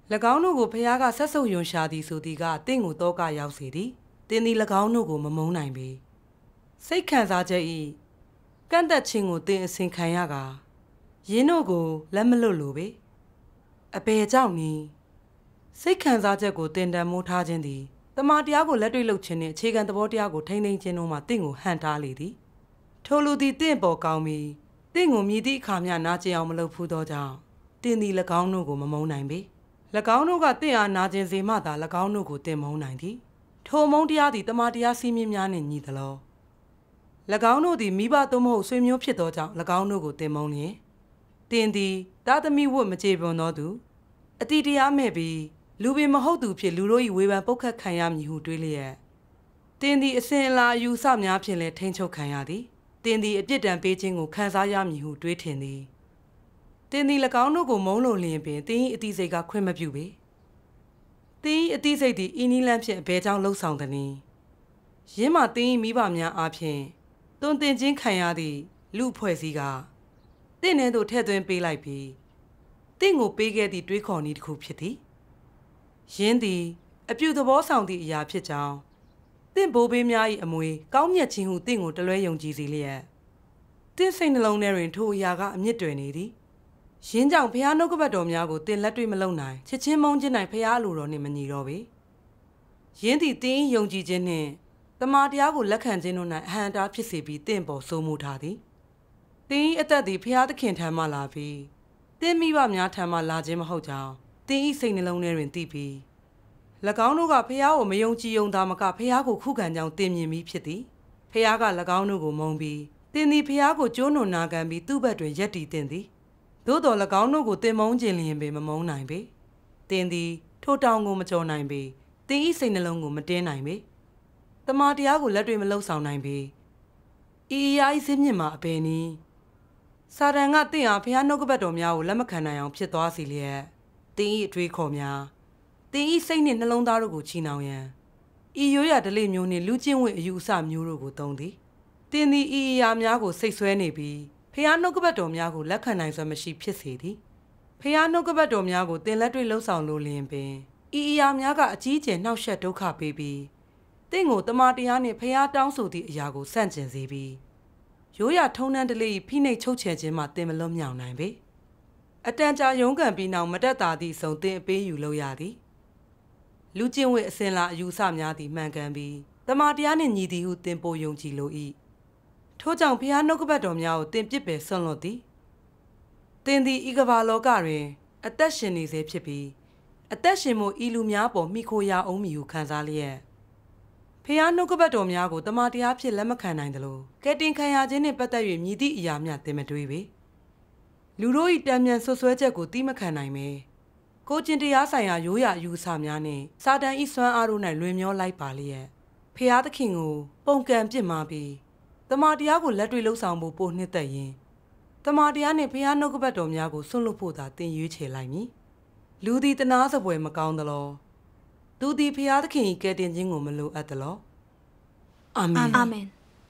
Speaker 3: ၎င်းတို့ကိုဖះကဆက်ဆုပ်ယွန်ရှာသည်ဆိုသည်ကတင့်ကိုတော့ကရောက်စေသည်တင်းသည်၎င်းတို့ကိုမမုန်းနိုင်ပေစိတ်ခံစားချက်ဤကန့်သက်ခြင်းကိုတင်းအစဉ်ခံရကယင်းတို့ကိုလက်မလွတ်လိုပေအပေကြောင့်နီစိတ်ခံစားချက်ကိုတင်တန်မိုးထားခြင်းသည်တမန်တရားကိုလက်တွေ့လုပ်ခြင်းနှင့်အခြေခံသဘောတရားကိုထိန်းသိမ်းခြင်းတို့မှာတင့်ကိုဟန်ထားလေသည်ထိုလူသည်တင့်ပေါ်ကောင်းပြီးတင့်ကိုမြည်သည့်အခါမျှနာကျင်အောင်မလုပ်ဖူးသောကြောင့်တင်းသည်၎င်းတို့ကိုမမုန်းနိုင်ပေ၎င်းတို့ကတင့်အားနာကျင်စေမှသာ၎င်းတို့ကိုတင်မုန်းနိုင်သည်ထိုမုန်းတရားသည်တမန်တရားစည်းမျဉ်းများနှင့်ညီသလော၎င်းတို့သည်မိဘသို့မဟုတ်ဆွေမျိုးဖြစ်သောကြောင့်၎င်းတို့ကိုတင်မုန်းလျင်တင်းသည်တာသမီဝတ်မကြေပွန်သောသူအတိတရားမဲ့ပြီးလူပင်မဟုတ်သူဖြစ်လူတို့၏ဝေဖန်ပုတ်ခတ်ခံရမည်ဟုတွေးလျက်တင်းသည်အစဉ်အလာအယူဆများဖြင့်လည်းထိန်းချုပ်ခံရသည်တင်းသည်အပြစ်ဒဏ်ပေးခြင်းကိုခံစားရမည်ဟုတွေးထင်သည်တင်းသည်၎င်းတို့ကိုမုန်းလို့လျင်ပင်တင်း၏အတိစိတ်ကခွင့်မပြုပေတင်း၏အတိစိတ်သည်အင်းနီလန်းဖြင့်အဘဲကြောင့်လှုပ်ဆောင်သည်။ယင်းမှာတင်း၏မိဘများအားဖြင့်တွင်တင်ခြင်းခံရသည့်လူဖွဲ့စည်းကတင့်ထဲသို့ထည့်သွင်းပေးလိုက်ပြီးတင့်ကိုပေးခဲ့သည့်တွေးခေါ်နည်းတစ်ခုဖြစ်သည်။ယင်းသည်အပြုသဘောဆောင်သည့်အရာဖြစ်ကြောင်းတင့်ဘိုးဘေးများ၏အမွေကောင်းမြတ်ခြင်းဟုတင့်ကိုတလွဲယုံကြည်စေလျက်တင့်စိတ်နှလုံးထဲတွင်ထိုအရာကအမြင့်တွယ်နေသည်။ယင်းကြောင့်ဖះနှုတ်ကပတ်တော်များကိုတင်လက်တွေ့မလုံနိုင်ချစ်ချင်းမုန်းခြင်း၌ဖះလိုတော်နှင့်မညီတော့ပေယင်းသည်တင်းယုံကြည်ခြင်းနှင့်တမန်တရားကိုလက်ခံခြင်းတို့၌အဟံတားဖြစ်စေပြီးတင့်ပေါ်စိုးမိုးထားသည်တင်းအသက်သည်ဖះသခင်ထံမှလာပြီးတင်းမိဘများထံမှလာခြင်းမဟုတ်ကြောင်းတင်း၏စိတ်နှလုံးထဲတွင်သိပြီး၎င်းတို့ကဖះကိုမယုံကြည်ယုံသားမကဖះကိုခုခံကြောင်းတင်မြင်ပြီးဖြစ်သည်ဖះက၎င်းတို့ကိုမုန်းပြီးတင်းသည်ဖះကိုကျိုးနွံနာခံပြီးသူ့ဘက်တွင်ရက်တည်တင်သည်သို့တော်၎င်းတို့ကိုတင်မုန်းခြင်းလျင်ပင်မမုန်းနိုင်ပေတင်းသည်ထိုတောင်ကိုမကျော်နိုင်ပေတင်းဤစိတ်နှလုံးကိုမတင်းနိုင်ပေတမန်တရားကိုလက်တွေ့မလှုပ်ဆောင်နိုင်ပေဤအရာဤစင်းမြင့်မှာအဘယ်နည်းစာတန်ကတင့်အားဖះနှုတ်ကပတ်တော်များကိုလက်မခံနိုင်အောင်ဖြစ်သွားစေလျက်တင်းဤအတွေးခေါ်များတင်းဤစိတ်နှင့်နှလုံးသားတို့ကိုချီနှောင်ရန်ဤရိုးရာဓလေ့မျိုးနှင့်လူချင်းဝတ်အယူအဆမျိုးတို့ကိုသုံးသည်တင်းသည်ဤအရာများကိုစိတ်ဆွဲနေပြီးဖះနှုတ်ကပတ်တော်များကိုလက်ခံနိုင်စွမ်းမရှိဖြစ်စေသည်ဖះနှုတ်ကပတ်တော်များကိုတင်လက်တွေ့လှုပ်ဆောင်လိုလျင်ပင်ဤအရာများကအကြီးအကျယ်နှောက်ယှက်ဒုက္ခပေးပြီးတင့်ကိုတမန်တရားနှင့်ဖះတောင်းဆိုသည့်အရာကိုဆန့်ကျင်စေပြီးရိုးရာထုံးတမ်းဓလေ့ဖိနှိပ်ချုပ်ချယ်ခြင်းမှတင်မလွတ်မြောက်နိုင်ပေအတန်ကြာရုန်းကန်ပြီးနောက်မတက်တာသည့်ဆုံတင်အပေးယူလို့ရသည်လူချင်းဝတ်အစင်လာအယူဆများသည်မှန်ကန်ပြီးတမန်တရားနှင့်ညီသည်ဟုတင်ပို့ယုံကြည်လို၏ထို့ကြောင့်ဖះနှုတ်ကပတ်တော်များကိုတင်ပစ်ပယ်ဆွန့်လွတ်သည်တင်သည်ဤကဘာလောကတွင်အသက်ရှင်နေစေဖြစ်ပြီးအသက်ရှင်မှုဤလူများပေါ်မိခိုရအောင်မီဟုခံစားလျက်ဖះနှုတ်ကပတ်တော်များကိုတမန်တရားဖြစ်လက်မခံနိုင်သလိုကဲတင်ခံရခြင်းနှင့်ပတ်သက်၍မြည်သည့်အရာများတင်မတွေးပေလူတို့၏တံမြန်ဆွဆွဲချက်ကိုတီးမခံနိုင်ပေကိုကျင်တရားဆိုင်ရာရိုးရာယူဆများနှင့်စာတန်၏စွမ်းအားတို့၌လွင်မျောလိုက်ပါလျက်ဖះသခင်ကိုပုံကံပြစ်မှာပြီးတမန်တရားကိုလက်တွေ့လှုပ်ဆောင်ဖို့ပိုနှစ်သက်ရင်တမန်တရားနှင့်ဖះနှုတ်ကပတ်တော်များကိုဆွန့်လွတ်ဖို့သာတင်ရွေးချယ်လိုက်မည်လူသည်တနာစပွဲမကောင်းသလောသူသည်ဖះသခင်၏ကယ်တင်ခြင်းကိုမလိုအပ်သလောအာမင်
Speaker 1: အာမင်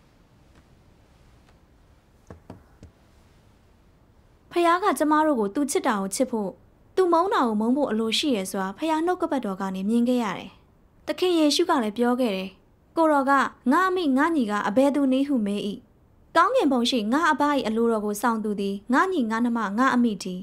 Speaker 1: ဖះကကျမတို့ကိုသူချစ်တာကိုချစ်ဖို့သူမုန်းတာကိုမုန်းဖို့အလိုရှိရစွာဖះနှုတ်ကပတ်တော်ကနေမြင်ခဲ့ရတယ်။သခင်ယေရှုကလည်းပြောခဲ့တယ်။ကိုတော်ကငါအမိငါညီကအဘယ်သူနည်းဟုမေး၏။ကောင်းကင်ဘုံရှိငါအဘ၏အလိုတော်ကိုဆောင်သူသည်ငါညီငါနှမငါအမိတည်း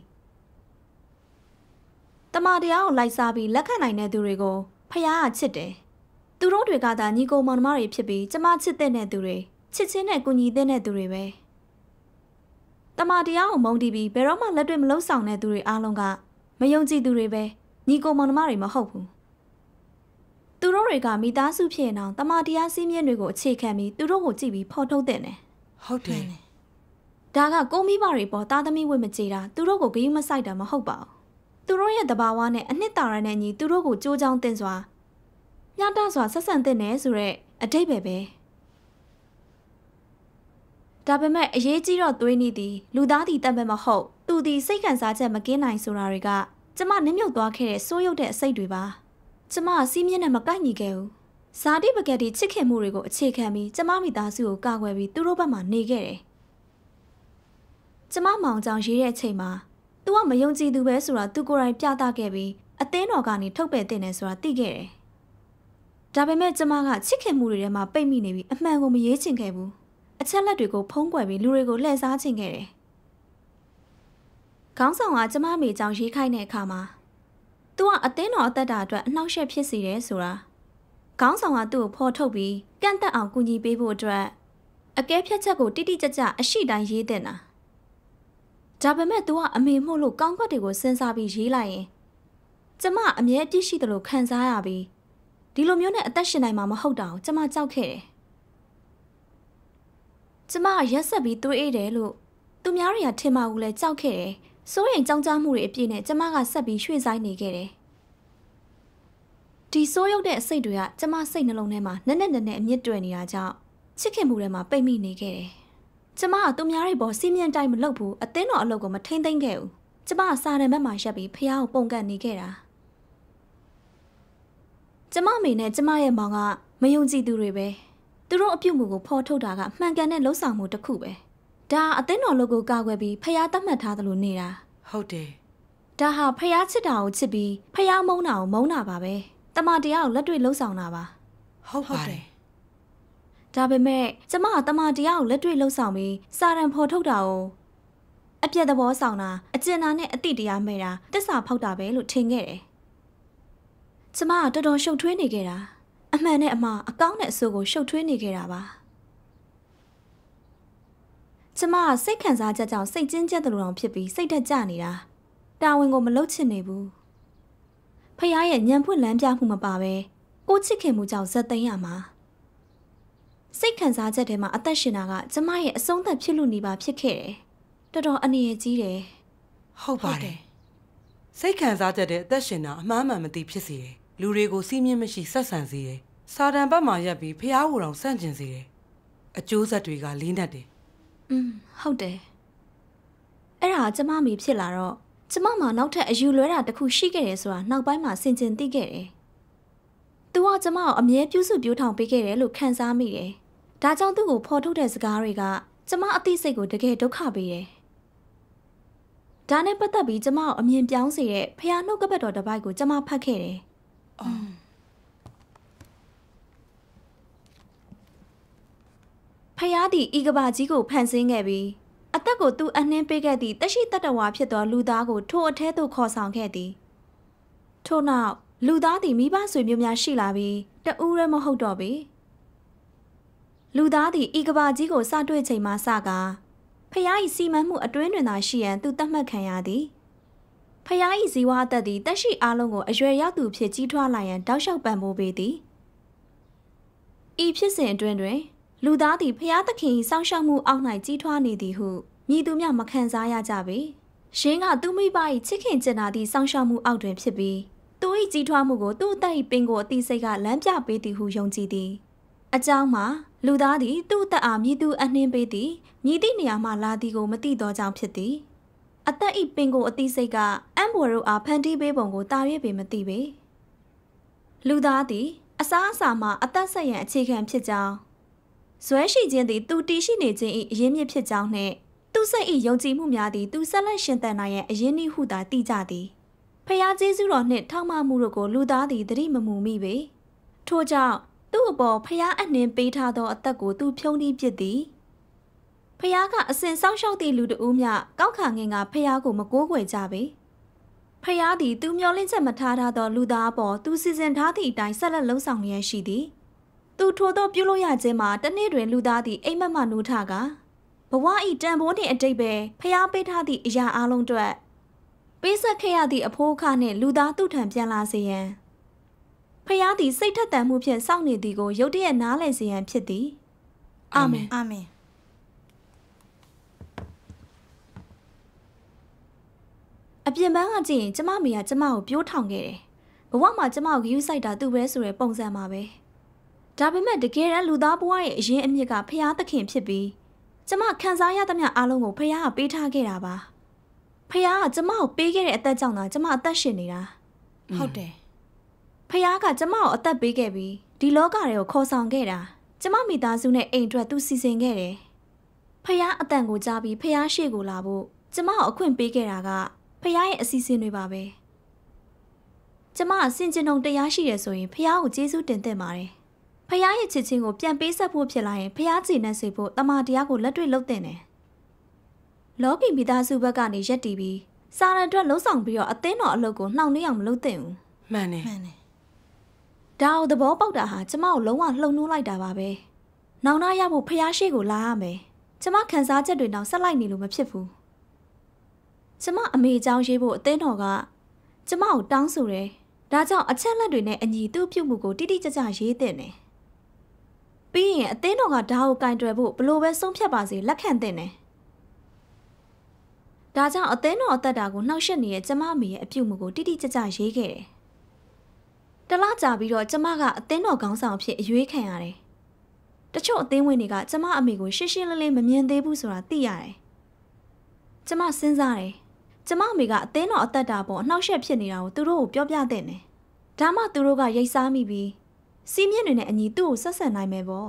Speaker 1: ။တမန်တရားကိုလိုက်စားပြီးလက်ခံနိုင်တဲ့သူတွေကိုဖះကချစ်တယ်။သူတို့တွေကသာညီကိုမောင်နှမတွေဖြစ်ပြီးကျမချစ်တဲ့သူတွေချစ်ချင်းနဲ့ကူညီတဲ့သူတွေပဲ။တမန်တရားကိုမုန်းတီးပြီးဘယ်တော့မှလက်တွေ့မလုံးဆောင်တဲ့သူတွေအားလုံးကမယုံကြည်သူတွေပဲညီကိုမောင်နှမတွေမဟုတ်ဘူးသူတို့တွေကမိသားစုဖြစ်နေအောင်တမန်တရားစည်းမျဉ်းတွေကိုအခြေခံပြီးသူတို့ကိုကြည့်ပြီးဖော်ထုတ်တဲ့တယ်
Speaker 3: ဟုတ်တယ်
Speaker 1: ဒါကကိုမိဘတွေပေါ်သားသမီးဝတ်မကြေတာသူတို့ကိုဂရုမစိုက်တာမဟုတ်ပါဘူးသူတို့ရဲ့တဘာဝနဲ့အနှစ်သာရနဲ့ညီသူတို့ကိုကြိုးကြောင်းတင်စွာညှတာစွာဆက်ဆံတဲ့နယ်ဆိုတဲ့အတိတ်ပဲပဲဒါပေမဲ့အရေးကြီးတော့သွေးနည်းသည်လူသားသည်တတ်မဲ့မဟုတ်သူသည်စိတ်ခံစားချက်မကင်းနိုင်ဆိုတာတွေကကျမနစ်မြုပ်သွားခဲ့တဲ့စိုးရုပ်တဲ့အစိတ်တွေပါကျမစီးမြင့်နဲ့မကိုက်ညီခဲ့ဘူးဇာတိပကက်တီချစ်ခင်မှုတွေကိုအခြေခံပြီးကျမမိသားစုကိုကာကွယ်ပြီးသူတို့ဘက်မှာနေခဲ့တယ်ကျမမောင်ကြောင့်ရေးတဲ့အချိန်မှာ तू ကမယုံကြည်သူပဲဆိုတာ तू ကိုယ်တိုင်ပြသခဲ့ပြီးအသင်းတော်ကနေထုတ်ပယ်တင်နေဆိုတာသိခဲ့တယ်။ဒါပေမဲ့ကျမကချစ်ခင်မှုတွေထဲမှာပိတ်မိနေပြီးအမှန်ကိုမရေးချင်ခဲ့ဘူး။အချက်လက်တွေကိုဖုံးကွယ်ပြီးလူတွေကိုလှည့်စားချင်ခဲ့တယ်။ခေါင်းဆောင်ကကျမမေကြောင်ရေးခိုင်းတဲ့အခါမှာသူကအသင်းတော်အသက်တာအတွက်အနှောက်အယှက်ဖြစ်စေတယ်ဆိုတာခေါင်းဆောင်ကသူ့ကိုဖော်ထုတ်ပြီးကန့်သက်အောင်ကူညီပေးဖို့အတွက်အကဲဖြတ်ချက်ကိုတိတိကျကျအရှိတိုင်းရေးတင်တာဒါပေမဲ့ तू ကအမေမှုလို့ကောင်းကွက်တွေကိုစဉ်းစားပြီးရေးလိုက်ရင်ကျမအမြဲအပြစ်ရှိတယ်လို့ခံစားရပြီးဒီလိုမျိုးနဲ့အသက်ရှင်နိုင်မှာမဟုတ်တာကိုကျမကြောက်ခဲ့တယ်ကျမရက်ဆက်ပြီးတွေးအေးတယ်လို့သူများတွေကထင်မှဘူးလဲကြောက်ခဲ့တယ်စိုးရိမ်ကြောင်ကြားမှုတွေအပြည့်နဲ့ကျမကဆက်ပြီးရွှေ့ဆိုင်နေခဲ့တယ်ဒီစိုးရုပ်တဲ့အစိတ်တွေကကျမစိတ်နှလုံးထဲမှာနက်နက်နက်နဲ့အမြင့်တွယ်နေတာကြောင့်ချစ်ခင်မှုထဲမှာပိတ်မိနေခဲ့တယ်ကျမကသူများတွေပေါ်စီးမြင်တိုင်းမလုပ်ဘူးအသင်းတော်အလုပ်ကိုမထိမ့်သိမ့်ခဲ့ဘူးကျမကစာတန်ဘက်မှာရက်ပြီးဖះကိုပုံကန်နေခဲ့တာကျမမေနဲ့ကျမရဲ့မောင်ကမယုံကြည်သူတွေပဲသူတို့အပြုတ်မှုကိုဖော်ထုတ်တာကမှန်ကန်တဲ့လှုပ်ဆောင်မှုတစ်ခုပဲဒါအသင်းတော်လုပ်ကိုကာကွယ်ပြီးဖះသတ်မှတ်ထားသလိုနေတာ
Speaker 3: ဟုတ်တယ်
Speaker 1: ဒါဟာဖះချစ်တာကိုချစ်ပြီးဖះမုန်းတာကိုမုန်းတာပါပဲတမန်တရားကိုလက်တွေ့လှုပ်ဆောင်တာပါ
Speaker 3: ဟုတ်ပါတယ်
Speaker 1: ဒါပေမဲ့ကျမကတမန်တရားကိုလက်တွေ့လှုပ်ဆောင်ပြီးစာရန်ဖော်ထုတ်တာကိုအပြည့်သဘောဆောင်တာအကျဉ်းသားနဲ့အတိတရားမဲ့တာတစ္ဆာဖောက်တာပဲလို့ထင်ခဲ့တယ်ကျမကတော်တော်ရှုပ်ထွေးနေခဲ့တာအမှန်နဲ့အမှားအကောင်းနဲ့အဆိုးကိုရှုပ်ထွေးနေခဲ့တာပါကျမကစိတ်ခံစားချက်ကြောင့်စိတ်ကျဉ်းကျပ်တယ်လို့တောင်ဖြစ်ပြီးစိတ်တက်ကြနေတာတာဝန်ကိုမလုပ်ချင်နေဘူးဖះရဲ့ညံဖွင့်လမ်းပြမှုမပါပဲကိုချစ်ခင်မှုကြောင့်ဇက်သိမ်းရမှာစိတ်ခံစားချက်ထဲမှာအသက်ရှင်တာကကျမရဲ့အဆုံးသတ်ဖြစ်လို့နေပါဖြစ်ခဲ့တယ်တော်တော်အနေရကြီးတယ်
Speaker 3: ဟုတ်ပါတယ်စိတ်ခံစားချက်တဲ့အသက်ရှင်တာအမှားမှန်မသိဖြစ်စေတယ်လူတွေကိုစီးမြင်မရှိဆက်ဆံစေတယ်စာတန်ဘက်မှာရက်ပြီးဖះကိုယ်တော်ဆန့်ကျင်စေတယ်အကျိုးဆက်တွေကလေးနက်တယ်
Speaker 1: อืมဟုတ်တယ်အဲ့ဒါကျမမိဖြစ်လာတော့ကျမမှာနောက်ထပ်အယူလွဲတာတစ်ခုရှိခဲ့တယ်ဆိုတာနောက်ပိုင်းမှာဆင်ခြင်သိခဲ့တယ်။သူကကျမကိုအမြဲပြုစုပြောထောင်ပေးခဲ့တယ်လို့ခံစားမိတယ်။ဒါကြောင့်သူ့ကိုဖော်ထုတ်တဲ့စကားတွေကကျမအသိစိတ်ကိုတကယ်ဒုက္ခပေးတယ်။ဒါနဲ့ပတ်သက်ပြီးကျမကိုအမြင်ပြောင်းစေတဲ့ဖះနှုတ်ကပတ်တော်တစ်ပိုက်ကိုကျမဖတ်ခဲ့တယ်။အော်ဖះသည်ဤကဘာကြီးကိုဖန်ဆင်းခဲ့ပြီးအသက်ကိုသူအနှင်းပေးခဲ့သည့်တရှိတတဝါဖြစ်သောလူသားကိုထိုအထဲသို့ခေါ်ဆောင်ခဲ့သည်ထို့နောက်လူသားသည်မိဘဆွေမျိုးများရှိလာပြီးတဦးရဲမဟုတ်တော့ပေလူသားသည်ဤကဘာကြီးကိုစတွေ့ချိန်မှစကားဖះ၏စီမံမှုအတွင်းတွင်သာရှိရန်သူသတ်မှတ်ခံရသည်ဖះ၏ဇီဝအသက်သည်တက်ရှိအားလုံးကိုအရွယ်ရောက်သူဖြစ်ကြီးထွားလာရန်တောက်လျှောက်ပံ့ပိုးပေးသည်ဤဖြစ်စဉ်အတွင်းတွင်လူသားသည်ဖះသခင်၏စောင့်ရှောက်မှုအောက်၌ကြီးထွားနေသည်ဟုမြည်သူများမခံစားရကြပေ။ရှင်ကသူမိဘ၏ချစ်ခင်ကျင်နာသည့်စောင့်ရှောက်မှုအောက်တွင်ဖြစ်ပြီးသူ၏ကြီးထွားမှုကိုသူ့အသက်၏ပင်ကိုအသိစိတ်ကလမ်းပြပေးသည်ဟုယုံကြည်သည်။အကြောင်းမှာလူသားသည်သူ့အသက်အားမြည်သူအနှင်းပေးသည်မြည်သည့်နေရာမှလာသည်ကိုမသိသောကြောင့်ဖြစ်သည်။အသက်၏ပင်ကိုအသိစိတ်ကအံ့ဘွယ်တို့အားဖန်တီးပေးပုံကိုတာ၍ပေမသိပေ။လူသားသည်အစားအစာမှအသက်ဆက်ရန်အခြေခံဖြစ်ကြောင်းဇွဲရှိခြင်းသည်သူတည်ရှိနေခြင်း၏အရင်းမြစ်ဖြစ်ကြောင်းနှင့်သူစိတ်၏ယုံကြည်မှုများသည်သူဆက်လက်ရှင်သန်နိုင်ရန်အရင်းနှီးဟုသာသိကြသည်ဖျားကျေးဇူးတော်နှင့်ထောက်မမှုတို့ကိုလူသားသည်သတိမမူမိပေထို့ကြောင့်သူ့အပေါ်ဖျားအနှင်းပေးထားသောအသက်ကိုသူဖြုံးတီးပစ်သည်ဖျားကအစဉ်ဆောင်းရှောက်သည့်လူတဦးမျှကောက်ခါငင်ကဖျားကိုမကိုးကွယ်ကြပေဖျားသည်သူမျောလင့်ချက်မထားထားသောလူသားအပေါ်သူစီစဉ်ထားသည့်အတိုင်းဆက်လက်လှုံ့ဆော်ရန်ရှိသည်သူထိုသောပြုလို့ရခြင်းမှာတနေ့တွင်လူသားသည်အိမ်မက်မှနိုးထကဘဝဤတန်ဖိုးနှင့်အတိတ်ပဲဖျားပေးထားသည့်အရာအလုံးအတွက်ပေးဆက်ခဲ့ရသည့်အဖိုးအခနှင့်လူသားသူ့ထံပြန်လာစေရန်ဖျားသည်စိတ်ထက်သန်မှုဖြင့်စောင့်နေသည်ကိုရုတ်တရက်နားလည်စေရန်ဖြစ်သည်အာမင်
Speaker 2: အာမင်
Speaker 1: အပြင်ပန်းကကြည့်ရင်ကျမမိကကျမကိုပြိုးထောင်ခဲ့တယ်ဘဝမှာကျမကိုဂရုစိုက်တာသူပဲဆိုတဲ့ပုံစံပါပဲဒါပေမဲ့တကယ်တမ်းလူသားဘဝရဲ့အရင်အမြစ်ကဖျားသခင်ဖြစ်ပြီးကျမခံစားရသမျှအားလုံးကိုဖျားကပေးထားခဲ့တာပါဖျားကကျမကိုပေးခဲ့တဲ့အသက်ကြောင့်သာကျမအသက်ရှင်နေတာ
Speaker 2: ဟုတ်တယ်
Speaker 1: ဖျားကကျမကိုအသက်ပေးခဲ့ပြီးဒီလောကတွေကိုခေါ်ဆောင်ခဲ့တာကျမမိသားစုနဲ့အိမ်အတွက်သူစီစဉ်ခဲ့တယ်ဖျားအတန်ကိုကြားပြီးဖျားရှေ့ကိုလာဖို့ကျမကိုအခွင့်ပေးခဲ့တာကဖျားရဲ့အစီအစဉ်တွေပါပဲကျမအစင်ကျင်ုံတရားရှိရဆိုရင်ဖះကိုကျေးဇူးတင်သင့်ပါတယ်ဖះရဲ့ချစ်ချင်းကိုပြန်ပေးဆက်ဖို့ဖြစ်လာရင်ဖះကြည်နဲ့စေဖို့တမန်တရားကိုလက်တွေ့လုပ်သင့်တယ်လောကီမိသားစုဘက်ကနေရက်တီးပြီးစာရန်အတွက်လှုံ့ဆော်ပြီးတော့အသင်းတော်အလုပ်ကိုနှောင့်နှေးအောင်မလုပ်သင့်ဘူး
Speaker 3: မှန်တယ်
Speaker 5: မှန်တယ်
Speaker 1: ဒါကိုသဘောပေါက်တာဟာကျမကိုလုံးဝလှုံ့နှိုးလိုက်တာပါပဲနောင်နာရဖို့ဖះရှိကိုလာရမယ်ကျမခံစားချက်တွေတော့ဆက်လိုက်နေလို့မဖြစ်ဘူးကျမအမေเจ้าရေးဖို့အသင်းတော်ကကျမကိုတောင်းဆိုတယ်ဒါကြောင့်အချက်လက်တွေနဲ့အညီသူ့ပြုမှုကိုတိတိကျကျရေးသင့်တယ်ပြီးရင်အသင်းတော်ကဒါကိုကင်တွယ်ဖို့ဘလို့ပဲဆုံးဖြတ်ပါစေလက်ခံသင့်တယ်ဒါကြောင့်အသင်းတော်အသက်တာကိုနှောက်ယှက်နေတဲ့ကျမအမေရဲ့အပြုမှုကိုတိတိကျကျရေးခဲ့တယ်တလားကြာပြီးတော့ကျမကအသင်းတော်ခေါင်းဆောင်အဖြစ်အရွေးခံရတယ်တချို့အသင်းဝင်တွေကကျမအမေကိုရှင်းရှင်းလင်းလင်းမမြင်သေးဘူးဆိုတာသိရတယ်ကျမစဉ်းစားတယ်ကျမအမေကအသင်းတော်အသက်တာပေါ်အနှောက်ယှက်ဖြစ်နေတာကိုသူတို့ကိုပြောပြတဲ့တယ်ဒါမှသူတို့ကရိတ်စားမိပြီးစီးမြင့်တွေနဲ့အညီသူ့ကိုဆက်ဆက်နိုင်မယ်ပေါ့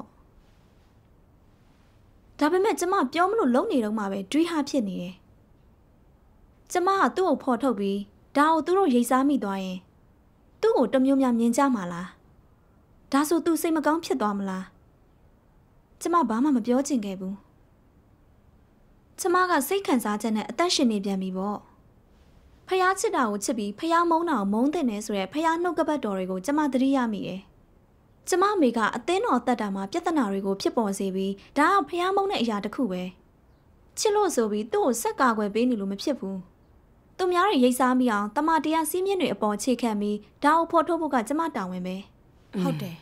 Speaker 1: ဒါပေမဲ့ကျမပြောမလို့လုံနေတော့မှပဲတွေးဟာဖြစ်နေတယ်ကျမကသူ့ကိုဖော်ထုတ်ပြီးဒါကိုသူတို့ရိတ်စားမိသွားရင်သူ့ကိုတမျိုးများမြင်ကြမှာလားဒါဆိုသူစိတ်မကောင်းဖြစ်သွားမလားကျမဘာမှမပြောချင်ခဲ့ဘူးကျမကစိတ်ခံစားချက်နဲ့အသက်ရှင်နေပြန်ပြီပေါ့ဖះချစ်တာကိုချစ်ပြီးဖះမုန်းတာကိုမုန်းတဲ့နဲ့ဆိုရဲဖះနှုတ်ကပတ်တော်တွေကိုကျမသတိရမိတယ်ကျမမေကအသင်းတော်တက်တာမှာပြဿနာတွေကိုဖြစ်ပေါ်စေပြီးဒါကဖះမုန်းတဲ့အရာတစ်ခုပဲချစ်လို့ဆိုပြီးသူ့ကိုဆက်ကာကွယ်ပေးနေလို့မဖြစ်ဘူးသူများတွေရိတ်စားမိအောင်တမန်တရားစီးမြင့်တွေအပေါ်ခြေခံပြီးဒါကိုဖော်ထုတ်ဖို့ကကျမတာဝန်ပဲ
Speaker 5: ဟုတ်တယ်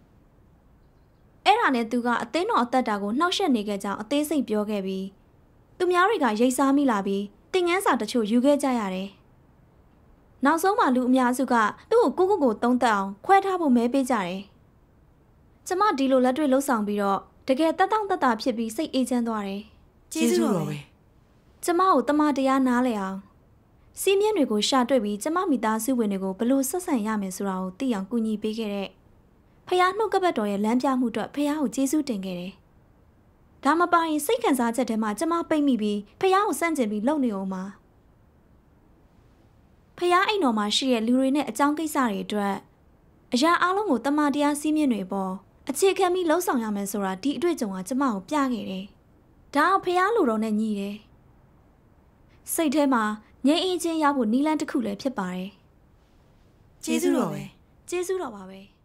Speaker 1: အဲ့ဒါနဲ့သူကအသင်းတော်အသက်တာကိုနှောက်ယှက်နေခဲ့ကြောင်းအသေးစိတ်ပြောခဲ့ပြီးသူများတွေကရိတ်စားမိလာပြီးတင်ငန်းစာတချို့ယူခဲ့ကြရတယ်နောက်ဆုံးမှလူအများစုကသူ့ကိုကိုကိုကိုတုံးတက်အောင်ခွဲထားဖို့မဲပေးကြတယ်ကျမဒီလိုလက်တွေ့လှုပ်ဆောင်ပြီးတော့တကယ်တက်တောင့်တက်တာဖြစ်ပြီးစိတ်အေးချမ်းသွားတယ်
Speaker 5: ကျေးဇူးတော်ပဲ
Speaker 1: ကျမကိုတမန်တရားနားလည်အောင်စီးမြင့်တွေကိုရှာတွေ့ပြီးကျမမိသားစုဝင်တွေကိုဘလို့ဆက်ဆံရမယ်ဆိုတာကိုသိအောင်ကူညီပေးခဲ့တဲ့ဖះနှုတ်ကပတ်တော်ရဲ့လမ်းပြမှုအတွက်ဖះကိုကျေးဇူးတင်ခဲ့တယ်ဒါမပိုင်စိတ်ခံစားချက်ထဲမှာကျမပိတ်မိပြီးဖះကိုစန့်ကျင်ပြီးလုံနေအောင်ပါဖះအိမ်တော်မှာရှိတဲ့လူတွေနဲ့အကြောင်းကိစ္စတွေအတွက်အရာအလုံးကိုတမန်တရားစီးမြင့်တွေပေါ်အခြေခံပြီးလှုံ့ဆော်ရမယ်ဆိုတာဒီအတွေ့အကြုံကကျမကိုပြခဲ့တယ်ဒါကဖះလူတော်နဲ့ညီတယ်စိတ်ထဲမှာငြိမ်းအေးခြင်းရဖို့နီလန်းတစ်ခုလည်းဖြစ်ပါတယ်
Speaker 5: ကျေးဇူးတော်ပဲ
Speaker 1: ကျေးဇူးတော်ပါပဲ